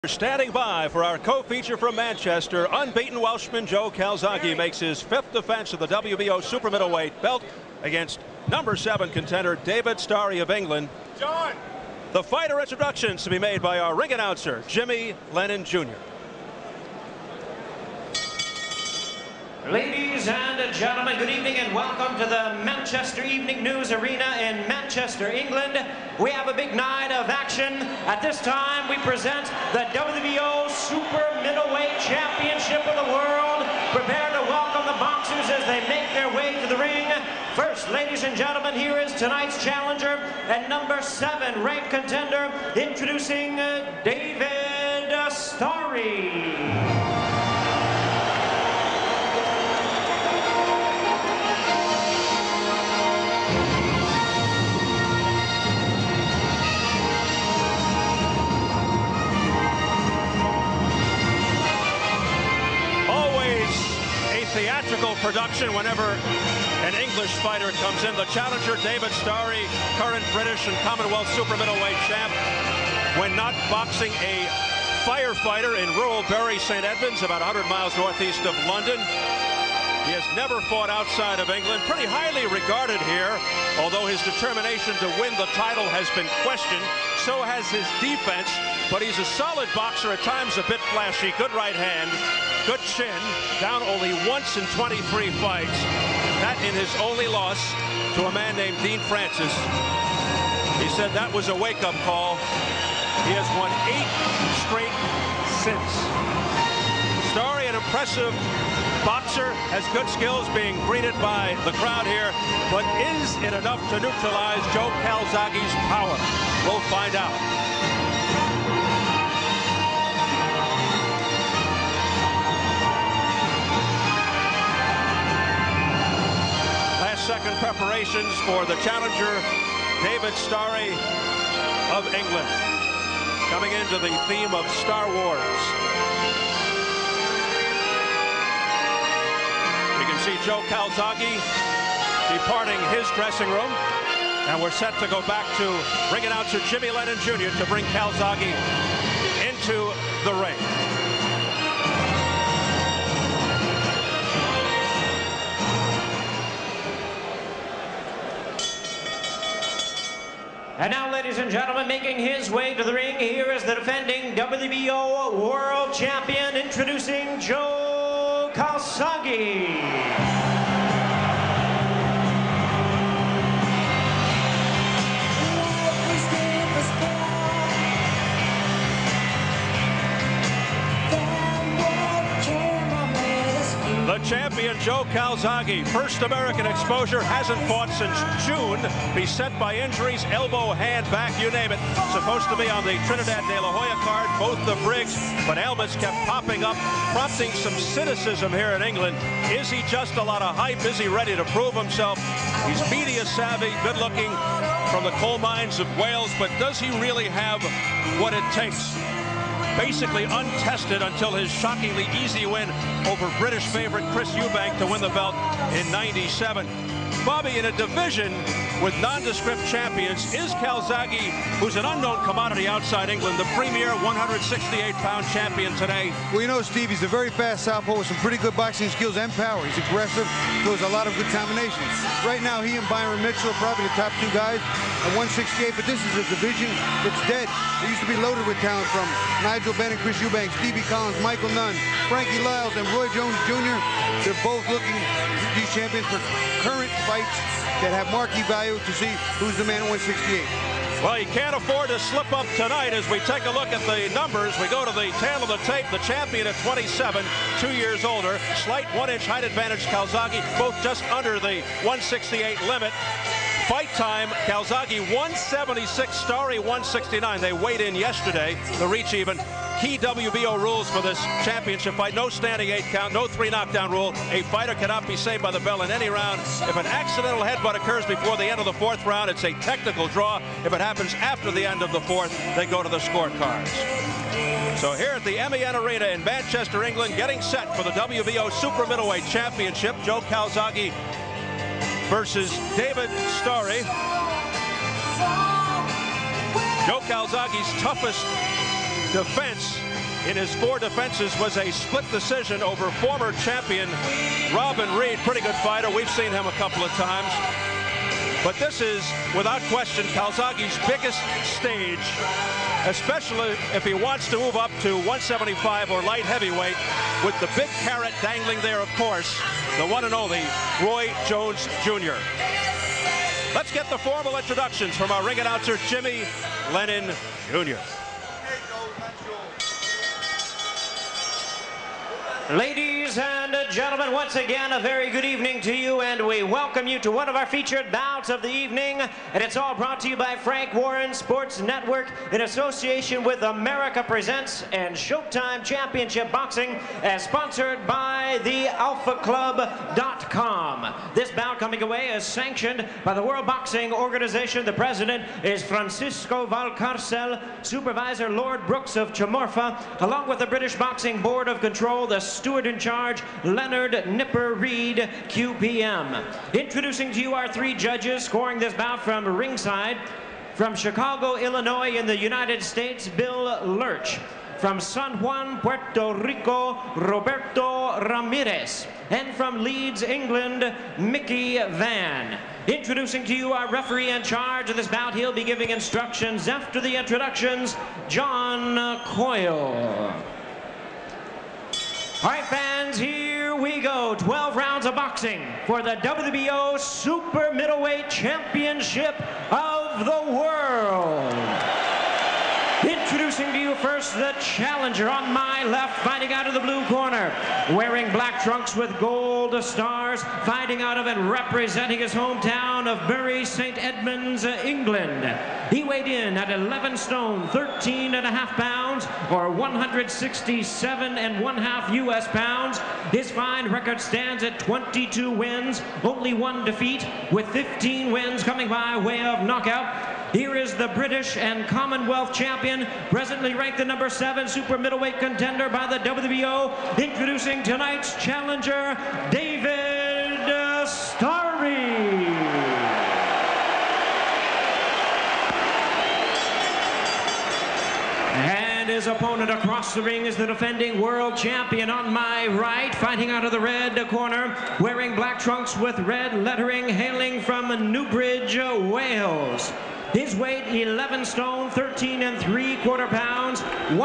Standing by for our co-feature from Manchester, unbeaten Welshman Joe Calzaghe makes his fifth defense of the WBO super middleweight belt against number 7 contender David Starry of England. John. The fighter introductions to be made by our ring announcer Jimmy Lennon Jr. Ladies and gentlemen, good evening and welcome to the Manchester Evening News Arena in Manchester, England. We have a big night of action. At this time, we present the WBO Super Middleweight Championship of the World. Prepare to welcome the boxers as they make their way to the ring. First, ladies and gentlemen, here is tonight's challenger and number 7 ranked contender, introducing David Starry. Theatrical production whenever an English fighter comes in. The challenger, David Starry, current British and Commonwealth super middleweight champ, when not boxing a firefighter in rural Bury St Edmunds, about 100 miles northeast of London. He has never fought outside of England. Pretty highly regarded here, although his determination to win the title has been questioned. So has his defense, but he's a solid boxer, at times a bit flashy. Good right hand, good chin, down only once in 23 fights. That in his only loss to a man named Dean Francis. He said that was a wake-up call. He has won 8 straight since. Starry, an impressive boxer, has good skills, being greeted by the crowd here, but is it enough to neutralize Joe Calzaghe's power? We'll find out. Second preparations for the challenger, David Starry of England, coming into the theme of Star Wars. You can see Joe Calzaghe departing his dressing room, and we're set to go back to ring announcer Jimmy Lennon Jr. to bring Calzaghe into the ring. And now, ladies and gentlemen, making his way to the ring, here is the defending WBO World Champion, introducing Joe Calzaghe. The champion, Joe Calzaghe, first American exposure, hasn't fought since June, beset by injuries, elbow, hand, back, you name it. Supposed to be on the Trinidad de la Hoya card, both the Briggs, but ailments kept popping up, prompting some cynicism here in England. Is he just a lot of hype? Is he ready to prove himself? He's media savvy, good looking, from the coal mines of Wales, but does he really have what it takes? Basically untested until his shockingly easy win over British favorite Chris Eubank to win the belt in '97. Bobby, in a division with nondescript champions, is Calzaghe, who's an unknown commodity outside England, the premier 168-pound champion today? Well, you know, Steve, he's a very fast southpaw with some pretty good boxing skills and power. He's aggressive, throws a lot of good combinations. Right now, he and Byron Mitchell are probably the top 2 guys at 168, but this is a division that's dead. It used to be loaded with talent, from Nigel Benn and Chris Eubanks, Stevie Collins, Michael Nunn, Frankie Lyles, and Roy Jones Jr. They're both looking, these champions, for current fights that have marquee value to see who's the man at 168. Well, he can't afford to slip up tonight. As we take a look at the numbers, we go to the tail of the tape. The champion at 27, 2 years older, slight 1-inch height advantage, Calzaghe, both just under the 168 limit. Fight time, Calzaghe 176, Starry 169. They weighed in yesterday, the reach even. Key WBO rules for this championship fight: no standing 8 count, no 3 knockdown rule. A fighter cannot be saved by the bell in any round. If an accidental headbutt occurs before the end of the 4th round, it's a technical draw. If it happens after the end of the 4th, they go to the scorecards. So here at the MEN Arena in Manchester, England, getting set for the WBO Super Middleweight Championship, Joe Calzaghe versus David Starry. Joe Calzaghe's toughest defense in his 4 defenses was a split decision over former champion Robin Reed. Pretty good fighter. We've seen him a couple of times. But this is, without question, Calzaghe's biggest stage, especially if he wants to move up to 175 or light heavyweight, with the big carrot dangling there, of course, the one and only Roy Jones Jr. Let's get the formal introductions from our ring announcer, Jimmy Lennon Jr. Ladies and gentlemen, once again, a very good evening to you, and we welcome you to one of our featured bouts of the evening, and it's all brought to you by Frank Warren Sports Network in association with America Presents and Showtime Championship Boxing, as sponsored by the AlphaClub.com. This bout coming away is sanctioned by the World Boxing Organization. The president is Francisco Valcarcel, supervisor Lord Brooks of Chamorfa, along with the British Boxing Board of Control, the steward in charge, Leonard Nipper Reed, QPM. Introducing to you our 3 judges scoring this bout from ringside. From Chicago, Illinois in the United States, Bill Lurch. From San Juan, Puerto Rico, Roberto Ramirez. And from Leeds, England, Mickey Van. Introducing to you our referee in charge of this bout. He'll be giving instructions after the introductions, John Coyle. All right, fans, here we go. 12 rounds of boxing for the WBO Super Middleweight Championship of the World. Introducing to you first the challenger on my left, fighting out of the blue corner, wearing black trunks with gold stars, fighting out of and representing his hometown of Bury St. Edmunds, England. He weighed in at 11 stone, 13.5 pounds, or 167.5 US pounds. His fine record stands at 22 wins, only 1 defeat, with 15 wins coming by way of knockout. Here is the British and Commonwealth champion, presently ranked the number 7 super middleweight contender by the WBO, introducing tonight's challenger, David Starry. And his opponent across the ring is the defending world champion on my right, fighting out of the red corner, wearing black trunks with red lettering, hailing from Newbridge, Wales. His weight, 11 stone, 13.75 pounds,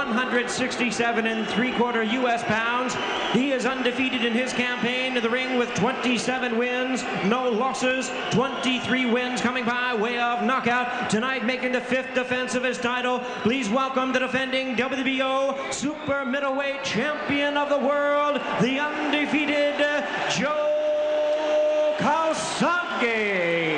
167.75 US pounds. He is undefeated in his campaign to the ring with 27 wins, no losses, 23 wins coming by way of knockout. Tonight making the 5th defense of his title. Please welcome the defending WBO Super Middleweight Champion of the World, the undefeated Joe Calzaghe.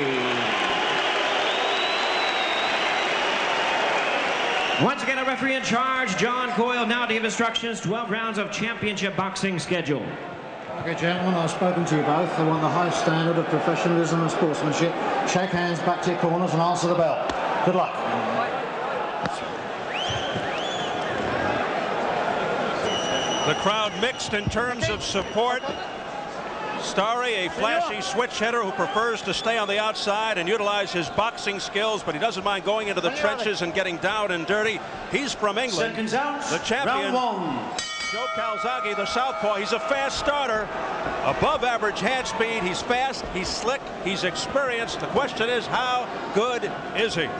Once again, a referee in charge, John Coyle, now to give instructions, 12 rounds of championship boxing schedule. Okay, gentlemen, I've spoken to you both. They want the highest standard of professionalism and sportsmanship. Shake hands, back to your corners, and answer the bell. Good luck. The crowd mixed in terms of support. Starry, a flashy switch hitter who prefers to stay on the outside and utilize his boxing skills, but he doesn't mind going into the trenches and getting down and dirty. He's from England. The champion, Joe Calzaghe, the southpaw. He's a fast starter, above average hand speed. He's fast, he's slick, he's experienced. The question is, how good is he?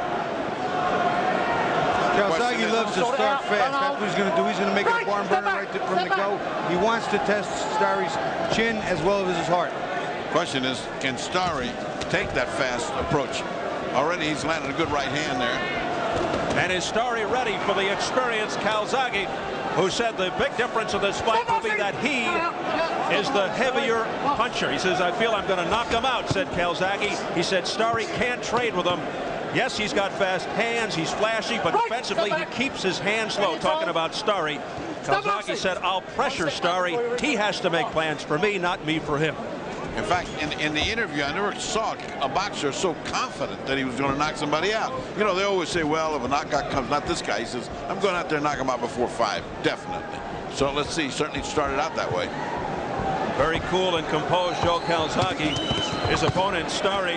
Calzaghe loves to start fast. That's what he's going to do. He's going to make it a barn burner right from the go. He wants to test Starry's chin as well as his heart. Question is, can Starry take that fast approach? Already he's landed a good right hand there. And is Starry ready for the experienced Calzaghe, who said the big difference of this fight will be that he is the heavier puncher. He says, I feel I'm going to knock him out, said Calzaghe. He said Starry can't trade with him. Yes, he's got fast hands, he's flashy, but defensively he keeps his hands low. Talking about Starry, Calzaghe said, I'll pressure Starry. He has to make plans for me, not me for him. In fact, in the interview, I never saw a boxer so confident that he was going to knock somebody out. You know, they always say, well, if a knockout comes, not this guy. He says, I'm going out there and knock him out before 5, definitely. So let's see, certainly started out that way. Very cool and composed Joe Calzaghe. His opponent, Starry,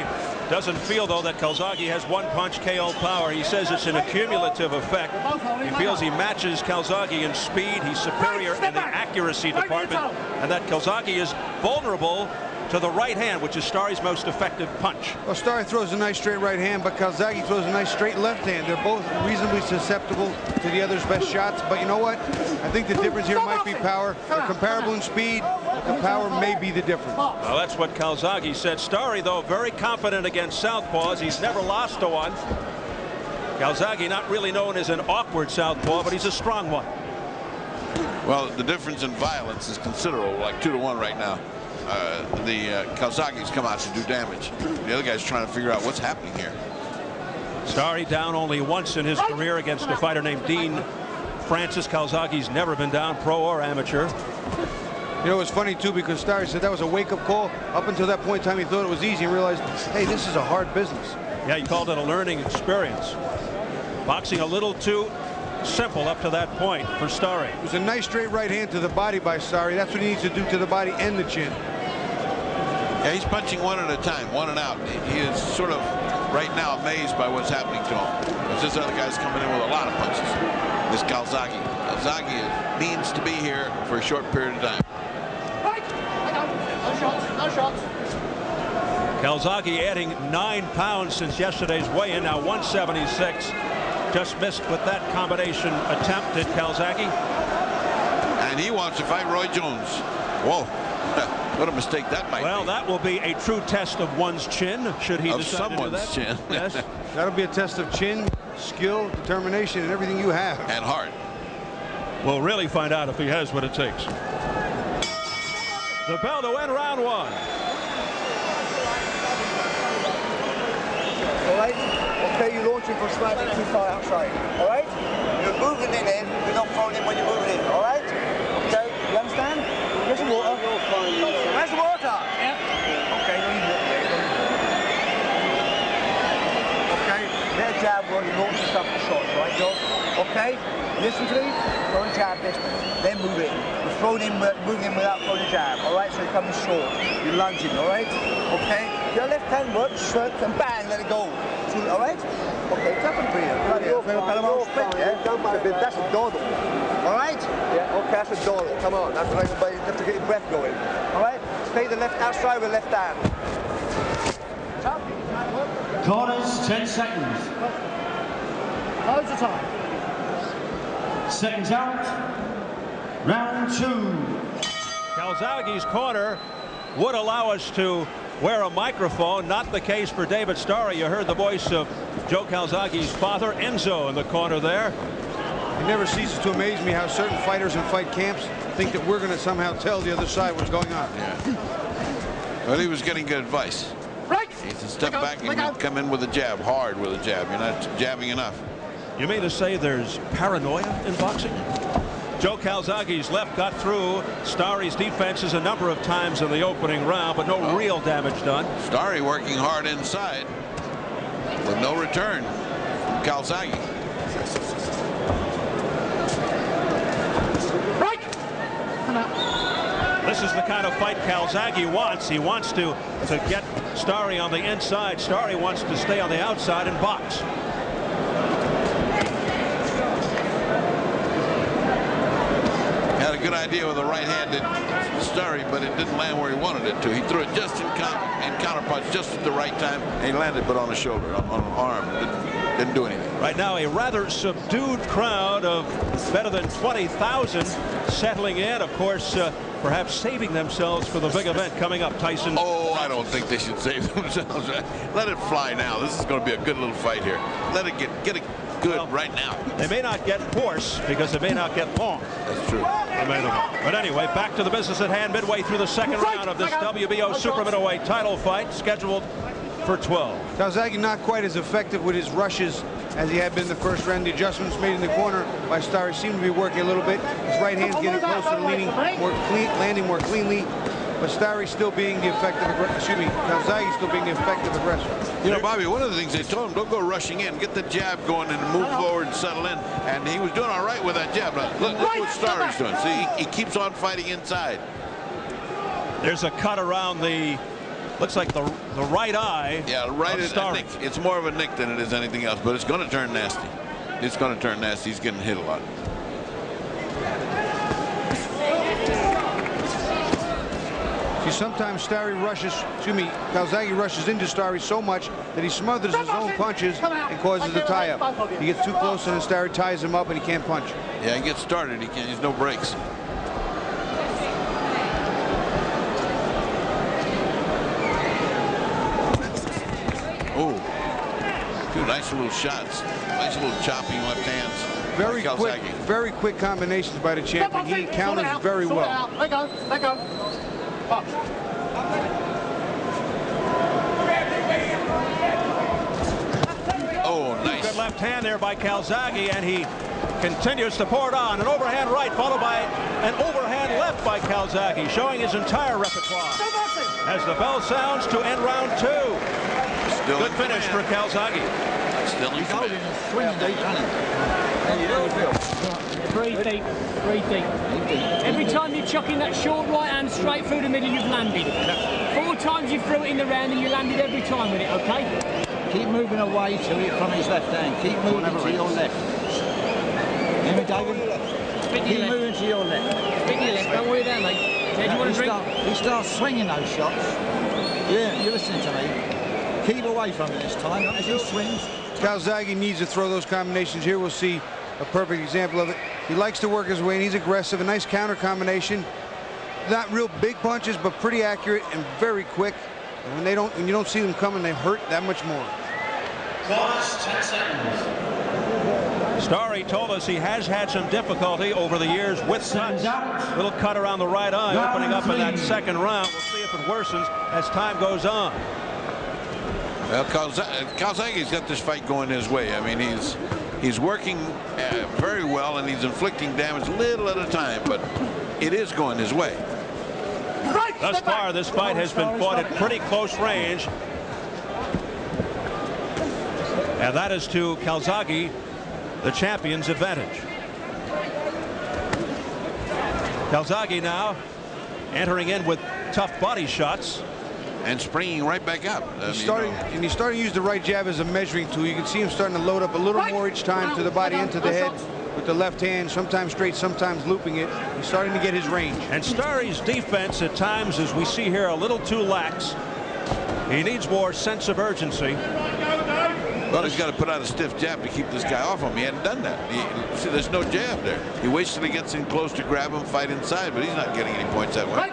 Doesn't feel, though, that Calzaghe has one punch KO power. He says it's an accumulative effect. He feels he matches Calzaghe in speed. He's superior in the accuracy department, and that Calzaghe is vulnerable to the right hand, which is Starry's most effective punch. Well, Starry throws a nice straight right hand, but Calzaghe throws a nice straight left hand. They're both reasonably susceptible to the other's best shots, but you know what? I think the difference here might be power. They're comparable in speed. The power may be the difference. Well, that's what Calzaghe said. Starry, though, very confident against southpaws. He's never lost to one. Calzaghe not really known as an awkward southpaw, but he's a strong one. Well, the difference in violence is considerable, like 2-1 right now. Calzaghe's come out to do damage. The other guy's trying to figure out what's happening here. Starry down only once in his career against a fighter named Dean Francis. Calzaghe's never been down, pro or amateur. You know, it's funny, too, because Starry said that was a wake-up call. Up until that point in time, he thought it was easy and realized, hey, this is a hard business. Yeah, he called it a learning experience. Boxing a little too simple up to that point for Starry. It was a nice straight right hand to the body by Starry. That's what he needs to do to the body and the chin. Yeah, he's punching one at a time, one and out. He is sort of right now amazed by what's happening to him. Because this other guy's coming in with a lot of punches. This Calzaghe. Calzaghe needs to be here for a short period of time. Right. No shots. No shots. Calzaghe adding 9 pounds since yesterday's weigh-in, now 176. Just missed with that combination attempt at Calzaghe. And he wants to fight Roy Jones. Whoa. What a mistake that might be. Well, that will be a true test of one's chin, should he decide to do that. Someone's chin. Yes. That'll be a test of chin, skill, determination, and everything you have. And heart. We'll really find out if he has what it takes. The bell to end round 1. All right? Okay, you're launching for slightly too far outside. All right? You're moving in, you're not throwing in when you're moving in. All right? Okay, you understand? Where's the water? Where's the water? Yeah. Okay, okay, let a jab while you're launching stuff for shots, right, Joe? Okay? Listen to me, throw a jab distance, then move in. You're throwing in, moving in without throwing a jab, all right? So you're coming short, you're lunging, all right? Okay? Your left hand works, short, and bang, let it go. All right? Okay, tap on the breather. That's a dawdle. All right? Yeah, okay, that's a dawdle. Come on, that's right, everybody. You have to get your breath going. All right? Stay the left outside with left hand. Corners, 10 seconds. Loads of time. Seconds out. Round 2. Calzaghe's corner would allow us to wear a microphone. Not the case for David Starry. You heard the voice of Joe Calzaghe's father, Enzo, in the corner there. It never ceases to amaze me how certain fighters in fight camps think that we're going to somehow tell the other side what's going on. Yeah. Well, he was getting good advice. Right. He needs to step back and come in with a jab, hard with a jab. You're not jabbing enough. You mean to say there's paranoia in boxing? Joe Calzaghe's left got through Starry's defenses a number of times in the opening round, but no real damage done. Starry working hard inside with no return from Calzaghe. Right. This is the kind of fight Calzaghe wants. He wants to get Starry on the inside. Starry wants to stay on the outside and box. Had a good idea with a right-handed Starry, but it didn't land where he wanted it to. He threw it just in counterpunch, just at the right time, and he landed, but on a shoulder, on an arm. Didn't do anything. Right now, a rather subdued crowd of better than 20,000 settling in. Of course, perhaps saving themselves for the big event coming up. Tyson. Oh, I don't think they should save themselves. Let it fly now. This is going to be a good little fight here. Let it get it good right now. They may not get hoarse because they may not get long. That's true. But anyway, back to the business at hand midway through the second round of this WBO super middleweight title fight scheduled for 12. Calzaghe not quite as effective with his rushes as he had been in the first round. The adjustments made in the corner by Starry seem to be working a little bit. His right hand's getting closer and leaning more clean, landing more cleanly. But Starry still being the effective, Calzaghe still being the effective aggressor. You know, Bobby, one of the things they told him, don't go rushing in, get the jab going and move forward and settle in. And he was doing all right with that jab. Now, look what Starry's doing. See, he keeps on fighting inside. There's a cut around the looks like the right eye. Yeah, right. It's more of a nick than it is anything else, but it's going to turn nasty. It's going to turn nasty. He's getting hit a lot. See, sometimes Calzaghe rushes into Starry so much that he smothers his own punches and causes a tie-up. He gets too close and then Starry ties him up and he can't punch. Yeah, he gets started. He can't. He's no breaks. Oh, two nice little shots. Nice little chopping left hands. Very quick combinations by the champion. He counters very well. Let go. Let go. Box. Oh, nice. Good left hand there by Calzaghe, and he continues to pour it on. An overhand right followed by an overhand left by Calzaghe, showing his entire repertoire. As the bell sounds to end round 2. Still good finish for Calzaghe. Still in command. Breathe deep, breathe deep. Every time you're chucking that short right hand straight through the middle, you've landed. 4 times you threw it in the round and you landed every time with it, okay? Keep moving away from his left hand. Keep moving to your left. Hear me, David? Keep moving to your left. Spin your left, don't worry there, mate. Do you want to drink? He starts swinging those shots. Yeah, you're listening to me. Keep away from it this time as he swings. Calzaghe needs to throw those combinations here. We'll see a perfect example of it. He likes to work his way, and he's aggressive. A nice counter combination. Not real big punches, but pretty accurate and very quick. And when you don't see them coming, they hurt that much more. Pause 10 seconds. Starry told us he has had some difficulty over the years with cuts. Little cut around the right eye, opening up in that second round. We'll see if it worsens as time goes on. Well, Calzaghe's got this fight going his way. I mean, he's working very well, and he's inflicting damage little at a time, but it is going his way. Thus far, this fight has been fought at pretty close range. And that is to Calzaghe, the champion's advantage. Calzaghe now entering in with tough body shots. And springing right back up. He's starting to use the right jab as a measuring tool. You can see him starting to load up a little more each time to the body and to the head with the left hand, sometimes straight, sometimes looping it. He's starting to get his range. And Starry's defense at times, as we see here, a little too lax. He needs more sense of urgency. Well, he's got to put out a stiff jab to keep this guy off him. He hadn't done that. See, there's no jab there. He waits till he gets in close to grab him, fight inside, but he's not getting any points that way.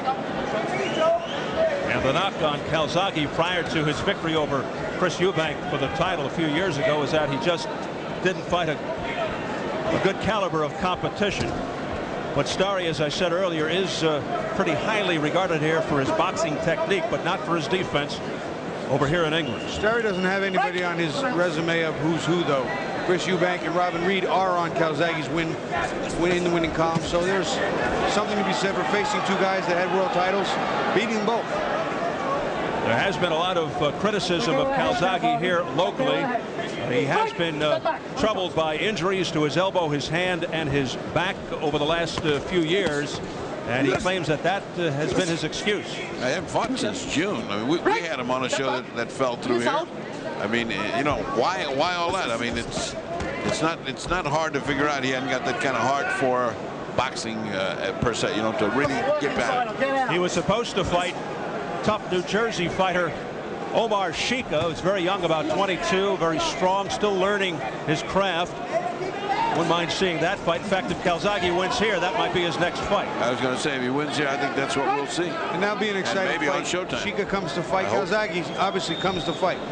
And the knock on Calzaghe prior to his victory over Chris Eubank for the title a few years ago is that he just didn't fight a good caliber of competition. But Starry, as I said earlier, is pretty highly regarded here for his boxing technique, but not for his defense over here in England. Starry doesn't have anybody on his resume of who's who, though. Chris Eubank and Robin Reed are on Calzaghe's in the winning column, so there's something to be said for facing two guys that had world titles, beating both. There has been a lot of criticism of Calzaghe here locally. He has been troubled by injuries to his elbow, his hand, and his back over the last few years. And he claims that has been his excuse. I haven't fought since June. I mean, we had him on a show that fell through here. I mean, you know, why all that? I mean, it's not hard to figure out. He hadn't got that kind of heart for boxing per se, you know, to really get back. He was supposed to fight tough New Jersey fighter Omar Shika, who's very young, about 22, very strong, still learning his craft. Wouldn't mind seeing that fight. In fact, if Calzaghe wins here, that might be his next fight. I was going to say, if he wins here, I think that's what we'll see. And that'll be an exciting maybe fight. On Showtime. Shika comes to fight. Calzaghe obviously comes to fight.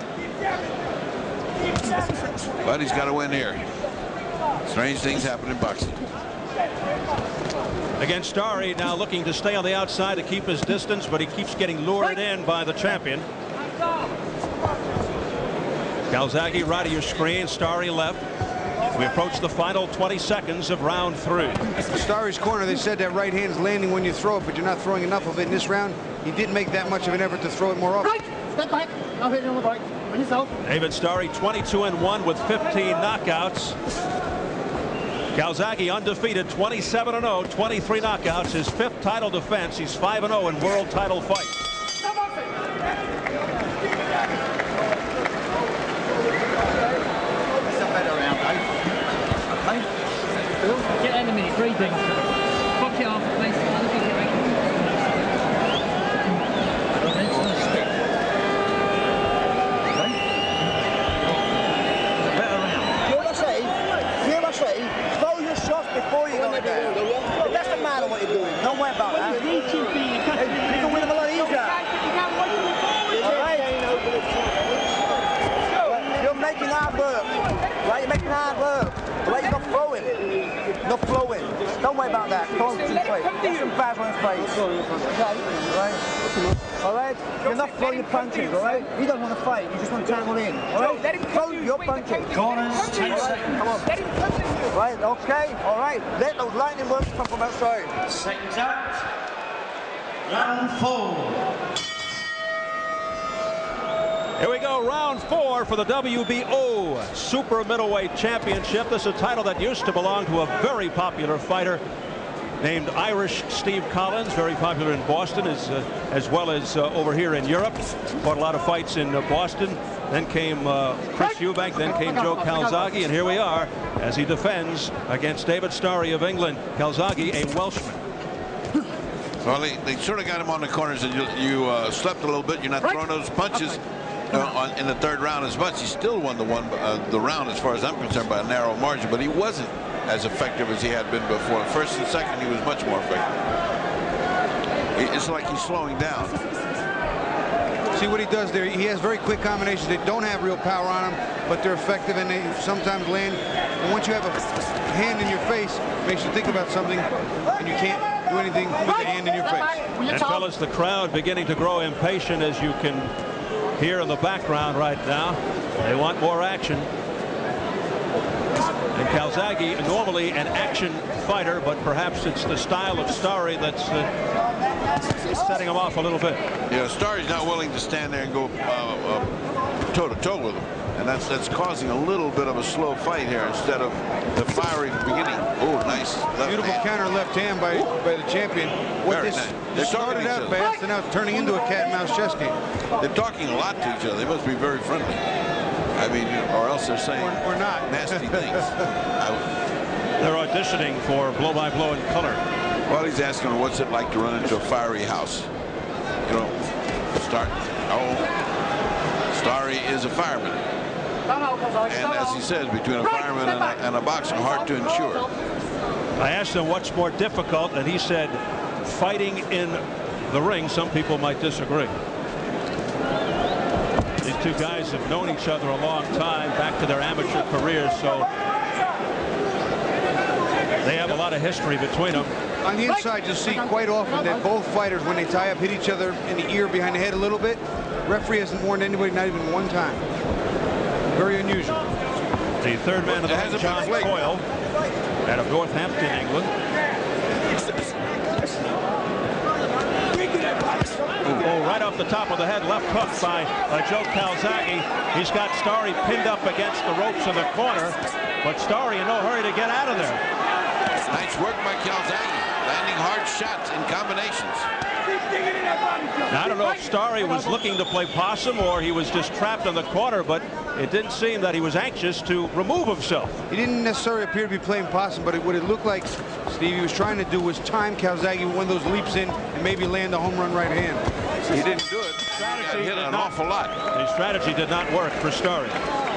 But he's got to win here. Strange things happen in boxing. Again, Starry now looking to stay on the outside to keep his distance, but he keeps getting lured in by the champion. Calzaghe right of your screen, Starry left. We approach the final 20 seconds of round 3. Starry's corner, they said that right hand's landing when you throw it, but you're not throwing enough of it in this round. He didn't make that much of an effort to throw it more often. Right, step back. I'll hit you on the right. On yourself. David Starry 22-1 with 15 knockouts. Calzaghe undefeated, 27-0, 23 knockouts, his 5th title defense. He's 5-0 in world title fights. 3 deep. Fuck it off, please. Before you go in there. It doesn't matter what you're doing. Don't worry about that. You can win them a lot easier. Alright? You're making hard work. Right? You're making hard work. Right? You're not flowing. Not flowing. Don't worry about that. Concentrate. Get some fast on his face. Okay? Alright? Alright? You're not throwing your punches, alright? You don't want to fight. You just want to tangle in. Alright? Throw your punches. Corners, 10 seconds. Come on. Right, okay, all right. Let those lightning works come from outside. Seconds out. Round 4. Here we go, round 4 for the WBO Super Middleweight Championship. This is a title that used to belong to a very popular fighter named Irish Steve Collins, very popular in Boston as well as over here in Europe. Fought a lot of fights in Boston. Then came Chris Eubank, then came Joe Calzaghe, and here we are as he defends against David Starry of England. Calzaghe, a Welshman. Well, they sort of got him on the corners, and you slept a little bit. You're not throwing those punches in the 3rd round as much. He still won the round, as far as I'm concerned, by a narrow margin, but he wasn't as effective as he had been before. 1st and 2nd, he was much more effective. It's like he's slowing down. See what he does there. He has very quick combinations. They don't have real power on them, but they're effective, and they sometimes land. And once you have a hand in your face, it makes you think about something, and you can't do anything with the hand in your face. And fellas, the crowd beginning to grow impatient, as you can hear in the background right now. They want more action. And Calzaghe, normally an action fighter, but perhaps it's the style of Starry that's setting him off a little bit. Yeah, Starry's not willing to stand there and go toe-to-toe with him. And that's causing a little bit of a slow fight here instead of the fiery beginning. Oh, nice. Beautiful counter left hand by the champion. Very nice. They started out fast, and now it's turning into a cat-and-mouse chess game. They're talking a lot to each other. They must be very friendly. I mean, or else they're saying or not nasty things. They're auditioning for blow-by-blow in color. Well, he's asking what's it like to run into a fiery house. You know, Starry is a fireman. And as he says, between a fireman and a boxer, hard to ensure. I asked him what's more difficult, and he said fighting in the ring. Some people might disagree. These two guys have known each other a long time, back to their amateur careers, so they have a lot of history between them. On the inside, you'll see quite often that both fighters, when they tie up, hit each other in the ear behind the head a little bit. Referee hasn't warned anybody, not even one time. Very unusual. The 3rd man of the ring, John Coyle, out of Northampton, England. Oh, right off the top of the head, left hook by Joe Calzaghe. He's got Starry pinned up against the ropes in the corner, but Starry in no hurry to get out of there. Nice work by Calzaghe, landing hard shots in combinations. Now, I don't know if Starry was looking to play possum or he was just trapped in the corner, but it didn't seem that he was anxious to remove himself. He didn't necessarily appear to be playing possum, but what it looked like Stevie was trying to do was time Calzaghe with one of those leaps in and maybe land a home run right hand. He didn't do it. He got hit an awful lot. The strategy did not work for Starry.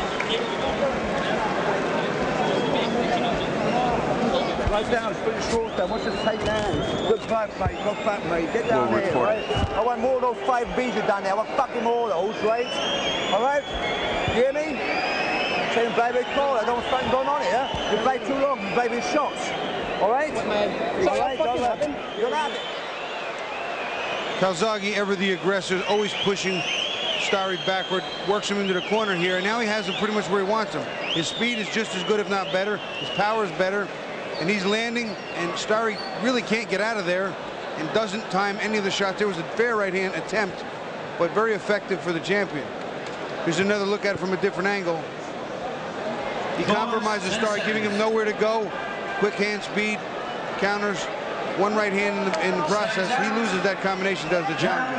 Right down, put your shorts down. Watch them take down. Good fight, mate. Good fight, mate. Get down there, right? I want more of those 5 Bs down there. I want fucking more of those, right? All right? You hear me? Saying baby call. I don't want something going on here. You play too long. You play with shots. All right? All right, you're not it. Calzaghe, ever the aggressor, always pushing Starry backward, works him into the corner here, and now he has him pretty much where he wants him. His speed is just as good, if not better. His power is better. And he's landing, and Starry really can't get out of there and doesn't time any of the shots. There was a fair right hand attempt, but very effective for the champion. Here's another look at it from a different angle. He compromises Starry, giving him nowhere to go. Quick hand speed, counters, one right hand in the process. He loses that combination, does the challenger.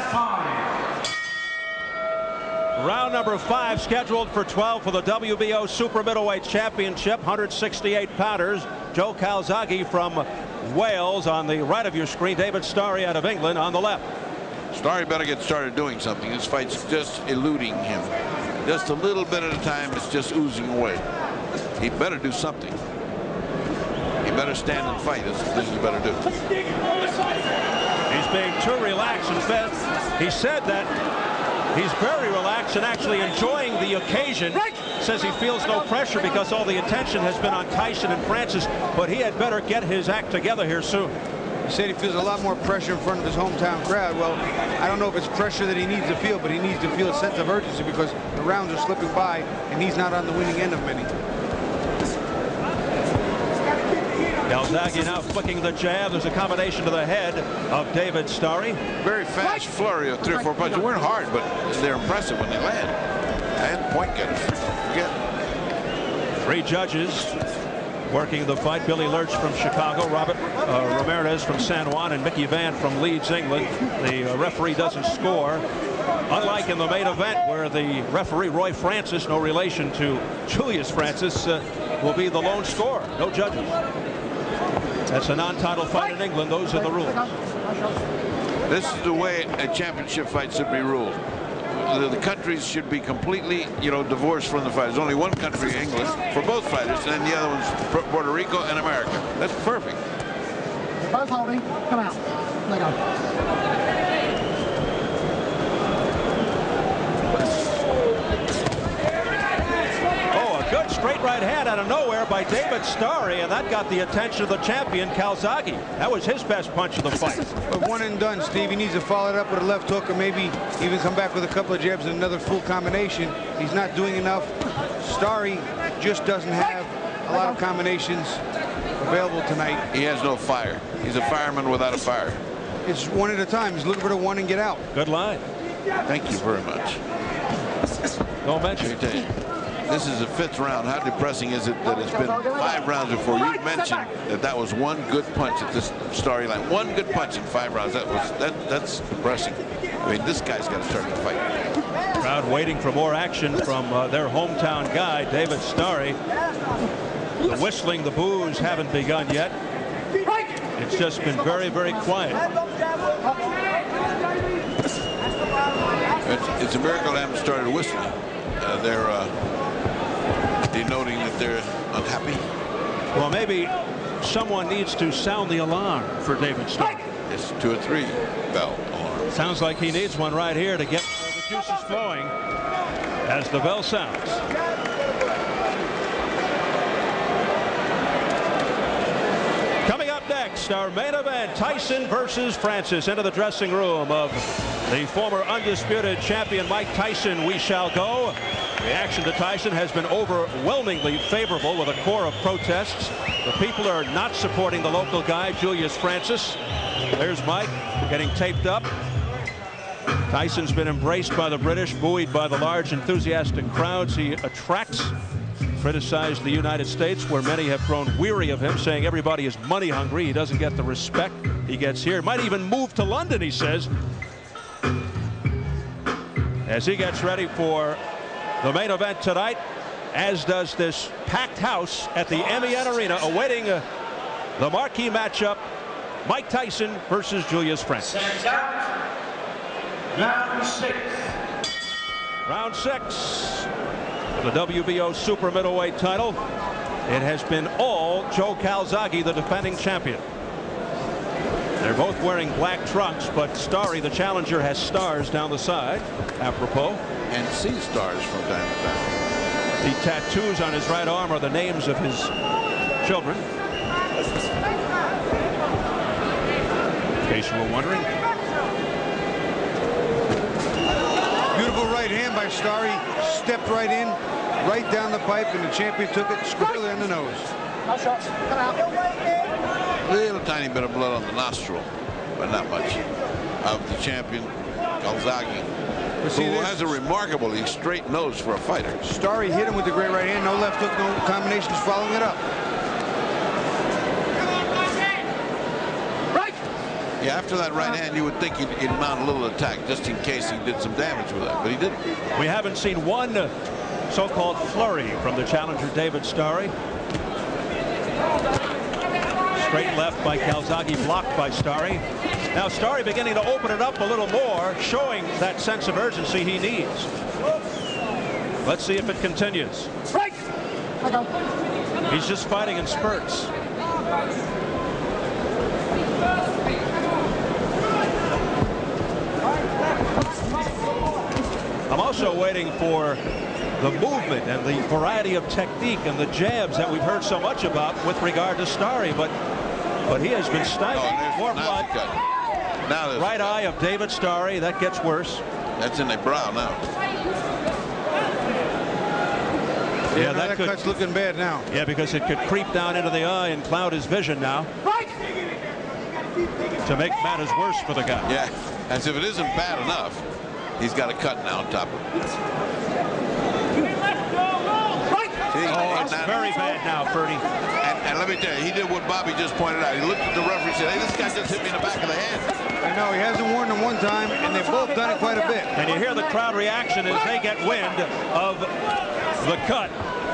Round number 5 scheduled for 12 for the WBO Super Middleweight Championship, 168 pounders. Joe Calzaghe from Wales on the right of your screen. David Starry out of England on the left. Starry better get started doing something. This fight's just eluding him. Just a little bit at a time. It's just oozing away. He better do something. He better stand and fight. This he better do. He's being too relaxed and fed. He said that he's very relaxed and actually enjoying the occasion. Says he feels no pressure because all the attention has been on Tyson and Francis, but he had better get his act together here soon. He said he feels a lot more pressure in front of his hometown crowd. Well, I don't know if it's pressure that he needs to feel, but he needs to feel a sense of urgency because the rounds are slipping by and he's not on the winning end of many. Calzaghe now flicking the jab. There's a combination to the head of David Starry. Very fast flurry of 3 or 4 punches. They weren't hard, but they're impressive when they land. And point getters. Forget. 3 judges working the fight. Billy Lurch from Chicago, Robert Ramirez from San Juan, and Mickey Vann from Leeds, England. The referee doesn't score. Unlike in the main event where the referee, Roy Francis, no relation to Julius Francis, will be the lone scorer. No judges. That's a non-title fight in England. Those are the rules. This is the way a championship fight should be ruled. The countries should be completely, divorced from the fight. There's only one country, England, for both fighters, and then the other one's Puerto Rico and America. That's perfect. Both holding. Come out. Let go. Good straight right hand out of nowhere by David Starry, and that got the attention of the champion, Calzaghe. That was his best punch of the fight. But one and done, Steve. He needs to follow it up with a left hook or maybe even come back with a couple of jabs and another full combination. He's not doing enough. Starry just doesn't have a lot of combinations available tonight. He has no fire. He's a fireman without a fire. It's one at a time. He's looking for the one and get out. Good line. Thank you very much. Don't mention it. This is the 5th round. How depressing is it that it's been 5 rounds before? You mentioned that was one good punch at this Starry line. One good punch in 5 rounds. That's depressing. I mean, this guy's got to start the fight. Crowd waiting for more action from their hometown guy, David Starry. The whistling, the boos haven't begun yet. It's just been very, very quiet. It's a miracle they haven't started whistling. They're denoting that they're unhappy. Well, maybe someone needs to sound the alarm for David Starry. It's 2 or 3 bell alarm. Sounds like he needs one right here to get the juices flowing as the bell sounds. Coming up next, our main event, Tyson versus Francis. Into the dressing room of the former undisputed champion Mike Tyson we shall go. Reaction to Tyson has been overwhelmingly favorable with a core of protests. The people are not supporting the local guy, Julius Francis. There's Mike getting taped up. Tyson's been embraced by the British, buoyed by the large enthusiastic crowds he attracts. Criticized the United States, where many have grown weary of him, saying everybody is money hungry. He doesn't get the respect he gets here. Might even move to London, he says, as he gets ready for the main event tonight, as does this packed house at the MEN Arena, awaiting the marquee matchup, Mike Tyson versus Julius Francis. Round 6. Round 6. The WBO super middleweight title. It has been all Joe Calzaghe, the defending champion. They're both wearing black trunks, but Starry, the challenger, has stars down the side, apropos. And sees stars from time to time. The tattoos on his right arm are the names of his children, in case you were wondering. Beautiful right hand by Starry. Stepped right in, right down the pipe, and the champion took it squarely in the nose. No shots. Come out. Little tiny bit of blood on the nostril, but not much, of the champion, Calzaghe, who has a remarkably straight nose for a fighter. Starry hit him with the great right hand. No left hook, no combinations following it up. Yeah, after that right hand, you would think he'd mount a little attack just in case he did some damage with that, but he didn't. We haven't seen one so-called flurry from the challenger, David Starry. Straight left by Calzaghe, blocked by Starry. Now Starry beginning to open it up a little more, showing that sense of urgency he needs. Let's see if it continues. He's just fighting in spurts. I'm also waiting for the movement and the variety of technique and the jabs that we've heard so much about with regard to Starry, but he has been stymied. More blood. Now right eye of David Starry. That gets worse. That's in the brow now. Yeah, that cut's looking bad now. Yeah, because it could creep down into the eye and cloud his vision now. To make matters worse for the guy. Yeah, as if it isn't bad enough, he's got a cut now on top of it. Oh, it's very bad now, Ferdy. And let me tell you, he did what Bobby just pointed out. He looked at the referee and said, hey, this guy just hit me in the back of the head. I know, he hasn't warned him one time, and they've both done it quite a bit. And you hear the crowd reaction as they get wind of the cut.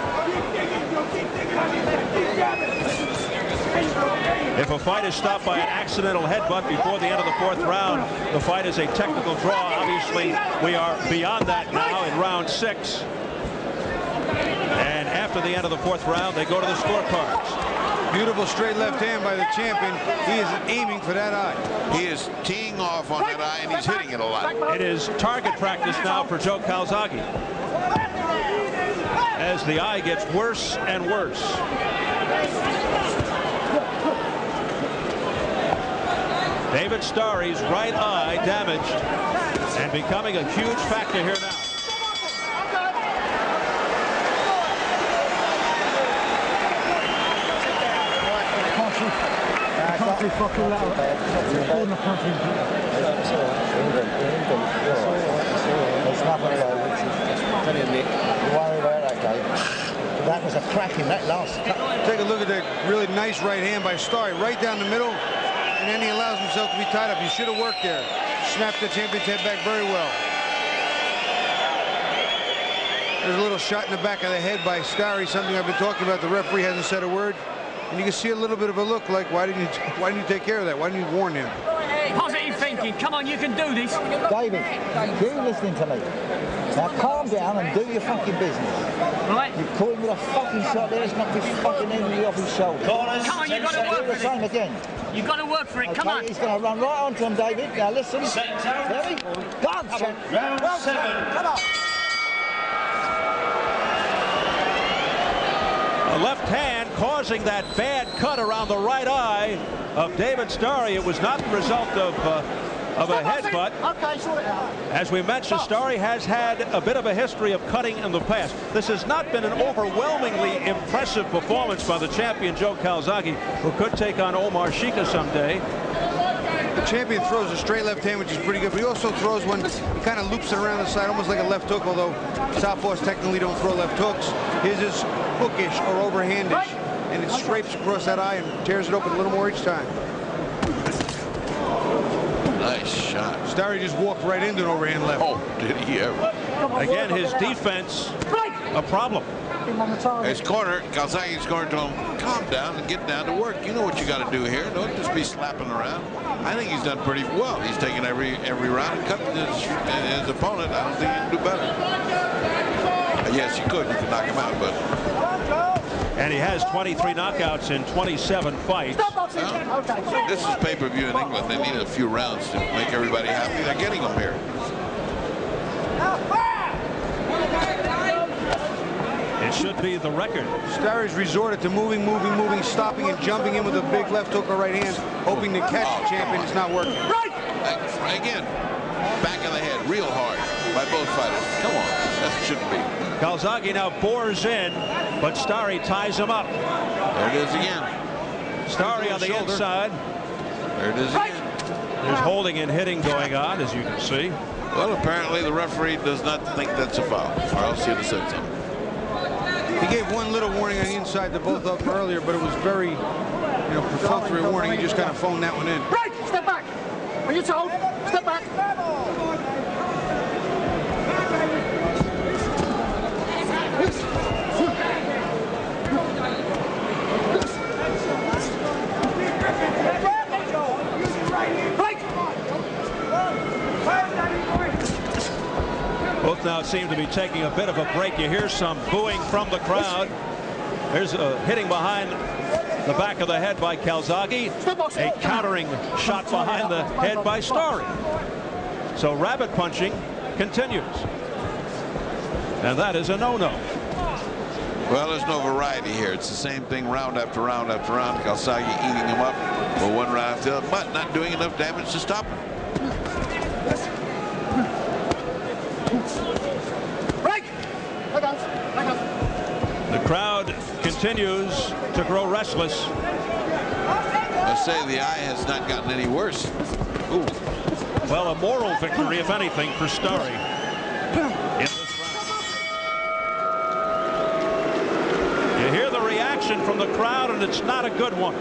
If a fight is stopped by an accidental headbutt before the end of the 4th round, the fight is a technical draw. Obviously, we are beyond that now in round 6. And after the end of the 4th round, they go to the scorecards. Beautiful straight left hand by the champion. He is aiming for that eye. He is teeing off on that eye, and he's hitting it a lot. It is target practice now for Joe Calzaghe, as the eye gets worse and worse. David Starry's right eye damaged and becoming a huge factor here now. Country fucking loud. Recording the country. There's nothing about it. Tell you, Nick. You worry about that, Dave. That was a crack in that last cut. Take a look at that really nice right hand by Starry, right down the middle, and then he allows himself to be tied up. He should have worked there. Snapped the champion's head back very well. There's a little shot in the back of the head by Starry, something I've been talking about. The referee hasn't said a word. And you can see a little bit of a look like, why didn't you take care of that? Why didn't you warn him? Positive thinking. Come on, you can do this. David, you listening to me. Now calm down and do your fucking business. Right. You caught him with a fucking shot there, it's not his fucking enemy off his shoulder. Come on, you've got to work Do the for same it. again. You've got to work for it. Come on. He's going to run right onto him, David. Now listen. Ready? Go on, champ. Round 7. Come on. The left hand causing that bad cut around the right eye of David Starry. It was not the result of a headbutt. Okay, sort it out. As we mentioned, Starry has had a bit of a history of cutting in the past. This has not been an overwhelmingly impressive performance by the champion Joe Calzaghe, who could take on Omar Shika someday. The champion throws a straight left hand, which is pretty good, but he also throws one, he kind of loops it around the side, almost like a left hook, although southpaws technically don't throw left hooks. His is hookish or overhandish, and it scrapes across that eye and tears it open a little more each time. Nice shot. Starry just walked right into an overhand left. Oh, did he ever? Again, his defense a problem. His corner, Calzaghe's corner told him, calm down and get down to work. You know what you got to do here. Don't just be slapping around. I think he's done pretty well. He's taken every round and cut his opponent. I don't think he can do better. Yes, you could. You could knock him out, but... And he has 23 knockouts in 27 fights. This is pay-per-view in England. They need a few rounds to make everybody happy. They're getting them here. It should be the record. Starry's resorted to moving, stopping and jumping in with a big left hook or right hand, hoping to catch the champion. It's not working. Again, back of the head, real hard by both fighters. Come on, that shouldn't be. Calzaghe now bores in, but Starry ties him up. There it is again. Starry on the inside. There it is again. There's holding and hitting going on, as you can see. Well, apparently the referee does not think that's a foul, or else he'd have said something. He gave one little warning on the inside to both of them earlier, but it was very, perfunctory warning. He just kind of phoned that one in. Break! Step back! Are you told? Step back! now seem to be taking a bit of a break. You hear some booing from the crowd. There's a hitting behind the back of the head by Calzaghe. A countering shot behind the head by Starry. So rabbit punching continues. And that is a no-no. Well, there's no variety here. It's the same thing round after round after round. Calzaghe eating him up for one round after the other, but not doing enough damage to stop him. The crowd continues to grow restless. I say the eye has not gotten any worse. Ooh. Well, a moral victory, if anything, for Starry. In this round. You hear the reaction from the crowd, and it's not a good one.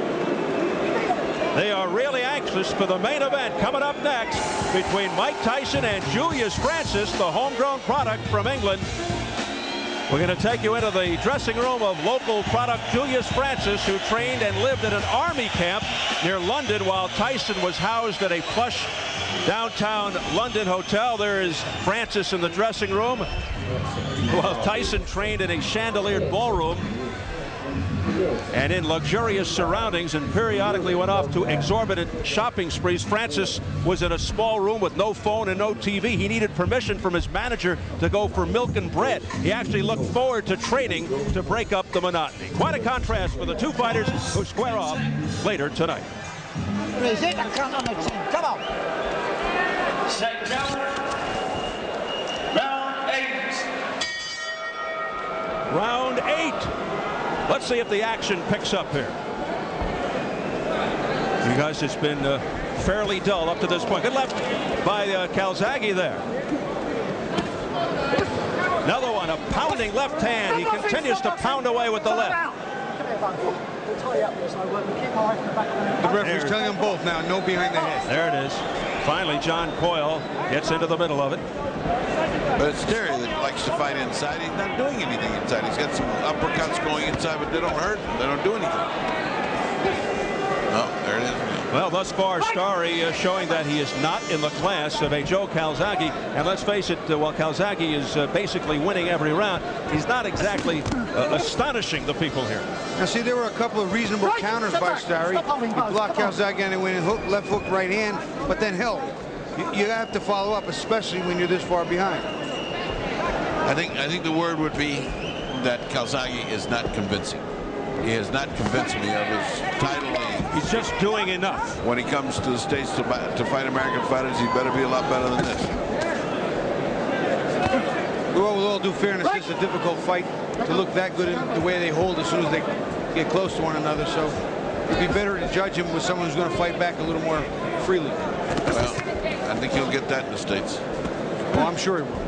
They are really anxious for the main event coming up next between Mike Tyson and Julius Francis, the homegrown product from England. We're going to take you into the dressing room of local product Julius Francis, who trained and lived at an army camp near London while Tyson was housed at a plush downtown London hotel. There is Francis in the dressing room while Tyson trained in a chandeliered ballroom and in luxurious surroundings, and periodically went off to exorbitant shopping sprees. Francis was in a small room with no phone and no TV. He needed permission from his manager to go for milk and bread. He actually looked forward to training to break up the monotony. Quite a contrast for the two fighters who square off later tonight. Come on. Second round. Round 8. Round 8. Let's see if the action picks up here. You guys, it's been fairly dull up to this point. Good left by Calzaghe there. Another one, a pounding left hand. He continues to pound away with the left. The referee's telling them both now, no behind the head. There it is. Finally, John Coyle gets into the middle of it. But it's Terry that likes to fight inside. He's not doing anything inside. He's got some uppercuts going inside, but they don't hurt. They don't do anything. Oh, there it is. Well, thus far, Starry showing that he is not in the class of a Joe Calzaghe. And let's face it, while Calzaghe is basically winning every round, he's not exactly astonishing the people here. Now, see, there were a couple of reasonable counters by Starry. He blocked Calzaghe and he went in hook, left hook, right hand, but then held. You have to follow up, especially when you're this far behind. I think the word would be that Calzaghe is not convincing. He has not convinced me of his title aim. He's just doing enough. When he comes to the States to fight American fighters, he better be a lot better than this. Well, with all due fairness, it's a difficult fight to look that good in the way they hold as soon as they get close to one another. So it'd be better to judge him with someone who's going to fight back a little more freely. Well, I think he'll get that in the States. Well, I'm sure he will.